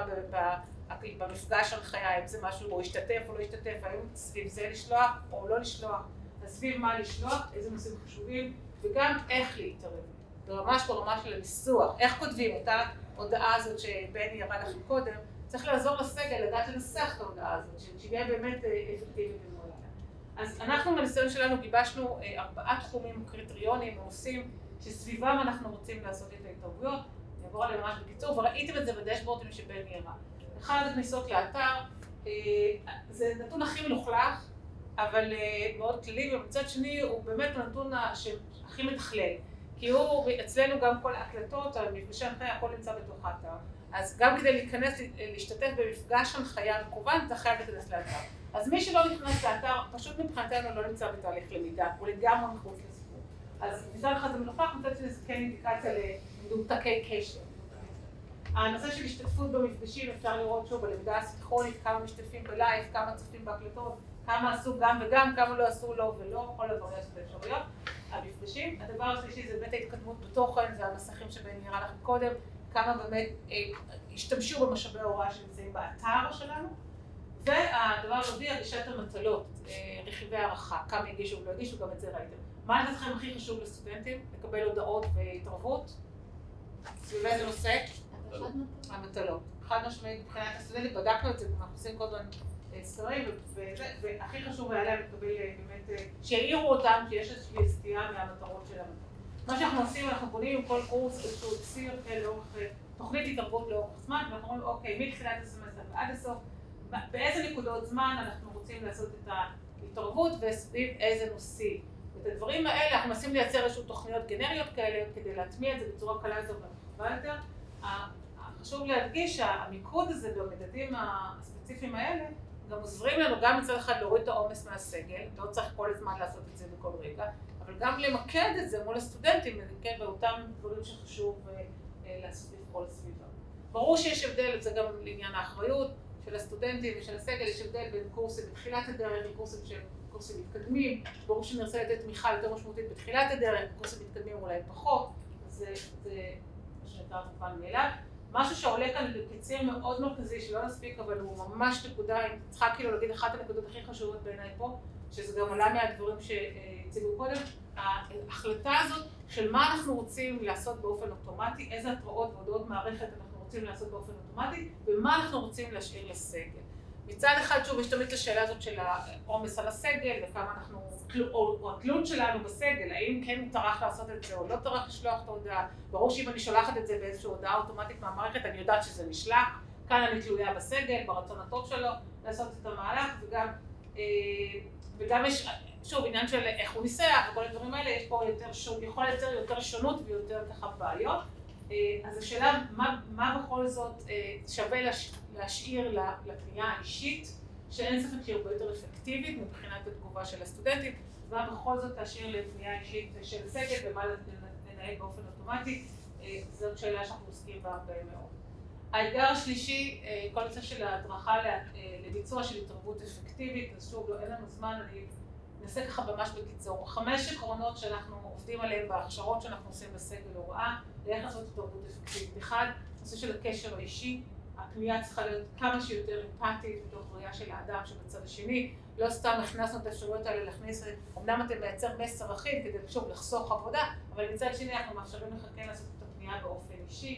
במפגש הנחיה, האם זה משהו, או השתתף או לא השתתף, האם סביב זה לשלוח או לא לשלוח, אז סביב מה לשלוח, איזה נושאים חשובים, וגם איך להתערב, ממש ברמה של הניסוח, איך כותבים אותה הודעה הזאת שבני הראה לכם קודם, צריך לעזור לסגל, לדעת לנסח את ההודעה הזאת, שתהיה באמת אפקטיבית ומועילה. אז אנחנו בניסיון שלנו גיבשנו ארבעה תחומים קריטריונים ונושאים שסביבם אנחנו רוצים לעשות את ההתערבויות. אני אעבור עליהם ממש בקיצור, וראיתם את זה בדשבורדים שבני הראה. אחד הכניסות לאתר, זה נתון הכי מלוכלך, אבל מאוד כללי, ומצד שני הוא באמת הנתון הכי מתכלל. כי הוא, אצלנו גם כל ההקלטות, המפגשי הנחיה, הכל נמצא בתוך האתר. אז גם כדי להיכנס, להשתתף במפגש הנחיה מקוון, אתה חייב להיכנס לאתר. אז מי שלא נכנס לאתר, פשוט מבחינתנו לא נמצא בתהליך למידה, הוא לגמרי מחוץ לסיפור. אז מצד אחד זה מנופח, מצד שני זה כן אינדיקציה למדוקדקי קשר. הנושא של השתתפות במפגשים, אפשר לראות שוב בלמידה הסינכרונית, כמה משתתפים בלייב, כמה צופים בהקלטות, כמה עשו גם וגם, כמה לא עשו לא ולא, כל הווריאציות האפשריות. המפגשים. הדבר השלישי זה באמת ההתקדמות בתוכן, זה המסכים שבני הראה לכם קודם, כמה באמת השתמשו במשאבי ההוראה שנמצאים באתר שלנו. והדבר הרביעי, הגשת המטלות, רכיבי הערכה, כמה הגישו ולא הגישו, גם את זה ראיתם. מה לדעתכם הכי חשוב לסטודנטים? לקבל הודעות והתערבות? סביב איזה נושא? המטלות. חד משמעית מבחינת הסטודנטים, בדקנו את זה, אנחנו עושים כל הזמן סקרים, והכי חשוב היה להם לקבל באמת, שיעירו אותם, כי יש איזושהי סטייה מהמטרות שלנו. מה שאנחנו עושים, אנחנו בונים עם כל קורס איזשהו ציר לאורך, תוכנית התערבות לאורך זמן, ואנחנו אומרים, אוקיי, מתחילת הסמסטר ועד הסוף, באיזה נקודות זמן אנחנו רוצים לעשות את ההתערבות וסביב איזה נושאים. ואת הדברים האלה אנחנו מנסים לייצר איזשהו תוכניות גנריות כאלה כדי להטמיע את זה בצורה קלה יותר ורחבה יותר. חשוב להדגיש שהמיקוד הזה במדדים הספציפיים האלה גם עוזרים לנו גם מצד אחד להוריד את העומס מהסגל, לא צריך כל הזמן לעשות את זה בכל רגע, אבל גם למקד את זה מול הסטודנטים, כן, באותם דברים שחשוב לעשות בכל סביבה. ברור שיש הבדל, זה גם לעניין האחריות של הסטודנטים ושל הסגל, יש הבדל בין קורסים בתחילת הדרך וקורסים של קורסים מתקדמים, ברור שנרצה לתת תמיכה יותר משמעותית בתחילת הדרך, קורסים מתקדמים אולי פחות, זה מה שנקרא מובן מאליו. משהו שעולה כאן בקציר מאוד מרכזי שלא נספיק, אבל הוא ממש נקודה, אם צריכה כאילו להגיד אחת הנקודות הכי חשובות בעיניי פה, שזה גם עלה מהדברים שהציגו קודם, ההחלטה הזאת של מה אנחנו רוצים לעשות באופן אוטומטי, איזה התראות והודעות מערכת אנחנו רוצים לעשות באופן אוטומטי, ומה אנחנו רוצים להשאיר לסגל. מצד אחד, שוב, יש תמיד את השאלה הזאת של העומס על הסגל, וכמה אנחנו, או, או התלות שלנו בסגל, האם כן הוא טרח לעשות את זה או לא טרח לשלוח את ההודעה. ברור שאם אני שולחת את זה באיזושהי הודעה אוטומטית מהמערכת, אני יודעת שזה נשלח, כאן אני תלויה בסגל, ברצון הטוב שלו, לעשות את המהלך, וגם, וגם יש, שוב, עניין של איך הוא ניסח, וכל הדברים האלה, יש פה יותר, יכול לייצר יותר שונות ויותר ככה בעיות. אז השאלה, מה, מה בכל זאת שווה להש, להשאיר לפנייה האישית, שאין ספק שהיא הרבה יותר אפקטיבית מבחינת התגובה של הסטודנטים, מה בכל זאת להשאיר לפנייה אישית של סגל ומה לנהל באופן אוטומטי, זאת שאלה שאנחנו עוסקים בה הרבה מאוד. האתגר השלישי, כל נושא של ההדרכה לביצוע של התערבות אפקטיבית, אז שוב, לא, אין לנו זמן, אני נעשה ככה ממש בקיצור. חמש עקרונות שאנחנו עובדים עליהם בהכשרות שאנחנו עושים בסגל הוראה, לאיך לעשות התערבות אפקטיבית. אחד, נושא של הקשר האישי, הפנייה צריכה להיות כמה שיותר אמפתית בתוך ראייה של האדם שבצד השני, לא סתם הכנסנו את האפשרויות האלה להכניס, אמנם אתם מייצר מסר אחיד כדי שוב לחסוך עבודה, אבל מצד שני אנחנו מאפשרים לך כן לעשות את הפנייה באופן אישי,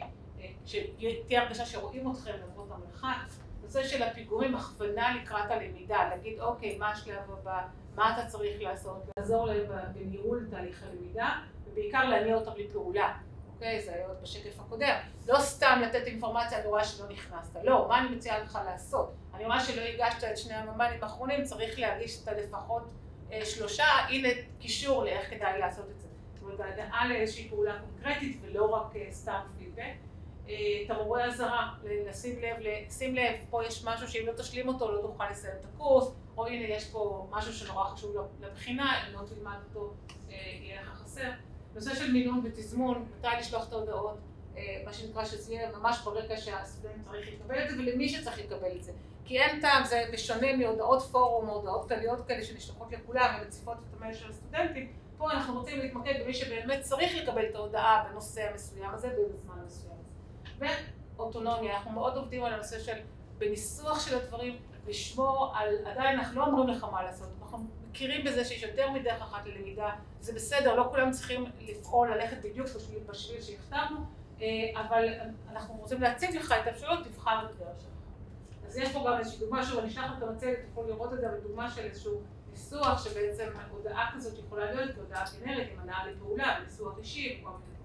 שתהיה הרגשה שרואים אתכם למרות המרחק. נושא של הפיגורים, הכוונה לקראת הלמידה, להגיד אוקיי, מה השלב הבא, מה אתה צריך לעשות, לעזור להם בניהול תהליך הלמידה, ובעיקר להניע אותם לפעולה. אוקיי, זה היה עוד בשקף הקודם. לא סתם לתת אינפורמציה, אני רואה שלא נכנסת. לא, מה אני מציעה לך לעשות? אני רואה שלא הגשת את שני הממ"נים האחרונים, צריך להגיש את לפחות שלושה, הנה קישור לאיך כדאי לעשות את זה. זאת אומרת, הגעה לאיזושהי פעולה קונקרטית ולא רק סתם פידבק. תמרורי אזהרה, לשים לב, לשים לב, פה יש משהו שאם לא תשלים אותו לא תוכל לסיים את הקורס, או הנה יש פה משהו שנורא חשוב לבחינה, אם לא תלמד אותו יהיה לך חסר. נושא של מינון ותזמון, מתי לשלוח את ההודעות, מה שנקרא שזה יהיה ממש ברקע שהסטודנט צריך לקבל את זה ולמי שצריך לקבל את זה. כי אין טעם, זה בשונה מהודעות פורום, הודעות כלליות כאלה שנשלחות לכולם ומציפות את המייל של הסטודנטים, פה אנחנו רוצים להתמקד במי שבאמת צריך לקבל את ההודעה בנושא המסוים הזה ובזמן המסוים הזה. ואוטונומיה, אנחנו מאוד עובדים על הנושא של בניסוח של הדברים, לשמור על, עדיין אנחנו לא אומרים לך מה לעשות, אנחנו מכירים בזה שיש יותר מדרך אחת ללמידה, זה בסדר, לא כולם צריכים לפעול, ללכת בדיוק בשביל, בשביל שהכתבנו, אבל אנחנו רוצים להציג לך את האפשרות, תבחר את דרך שלך. אז יש פה גם איזושהי דוגמה, שוב, אני אשלח את המצגת, תוכלו לראות את זה, אבל דוגמה של איזשהו ניסוח, שבעצם הודעה כזאת יכולה להיות כהודעה גנרית, עם הנעה לפעולה, ניסוח אישי, וכל מיני.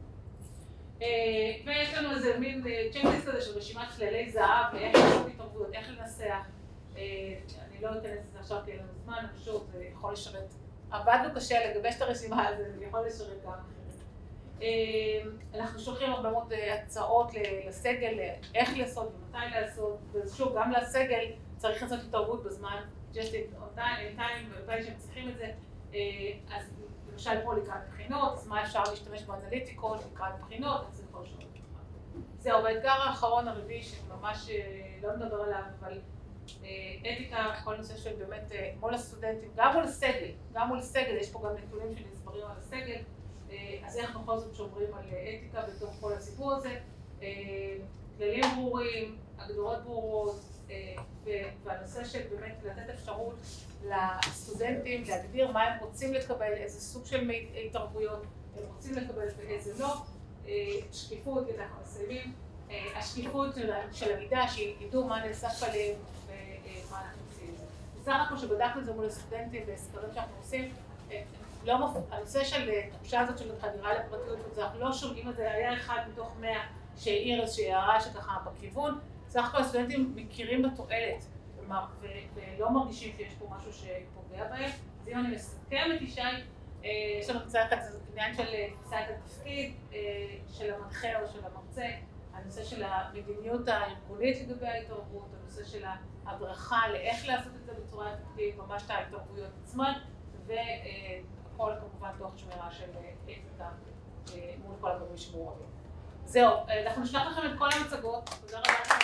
ויש לנו איזה מין צ'קליסט כזה של רשימת כללי זהב, איך לעשות התערבויות, איך לנסח. אני לא אכנס לזה עכשיו כי אין לנו זמן, אבל שוב, זה יכול לשרת. עבדנו קשה לגבש את הרשימה הזאת, זה יכול לשרת גם אחרת. אנחנו שולחים הרבה מאוד הצעות לסגל, איך לעשות ומתי לעשות, ושוב, גם לסגל צריך לעשות התערבות בזמן, just in time, ומתי שהם צריכים את זה. אז למשל פה לקראת בחינות, אז מה אפשר להשתמש באנליטיקות לקראת בחינות, אז זה יכול לשאול אותך. זהו, והאתגר האחרון הרביעי שממש לא נדבר עליו, אבל אתיקה, כל נושא של באמת מול הסטודנטים, גם מול הסגל, גם מול הסגל, יש פה גם נתונים שנסברים על הסגל, אז איך בכל זאת שומרים על אתיקה בתוך כל הסיפור הזה. כללים ברורים, הגדרות ברורות, והנושא של באמת לתת אפשרות לסטודנטים להגדיר מה הם רוצים לקבל, איזה סוג של התערבויות הם רוצים לקבל ואיזה לא, שקיפות, אנחנו מסיימים, השקיפות של המידע, שידעו מה נאסף עליהם ומה אנחנו עושים. בסך הכל שבדקנו את זה מול הסטודנטים בסקרים שאנחנו עושים, הנושא של תחושה הזאת של חדירה לפרטיות, אנחנו לא שומעים את זה, היה אחד מתוך מאה שהעיר איזושהי הערה שככה בכיוון, בסך הכל הסטודנטים מכירים בתועלת ולא מרגישים שיש פה משהו שפוגע בהם. אז אם אני מסכם את ישי, יש לנו קצת עניין של תפיסת התפקיד של המנחה או של המרצה, הנושא של המדיניות הארגונית לגבי ההתערבות, הנושא של ההדרכה לאיך לעשות את זה בצורה אפקטיבית, ממש את ההתערבויות עצמן, והכל כמובן תוך שמירה של אתיקה מול כל הגורמים שמעורבים. זהו, אנחנו נשלח לכם את כל המצגות, תודה רבה לכם.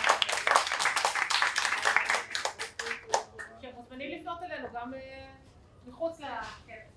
אתם מוזמנים לפנות אלינו גם מחוץ ל...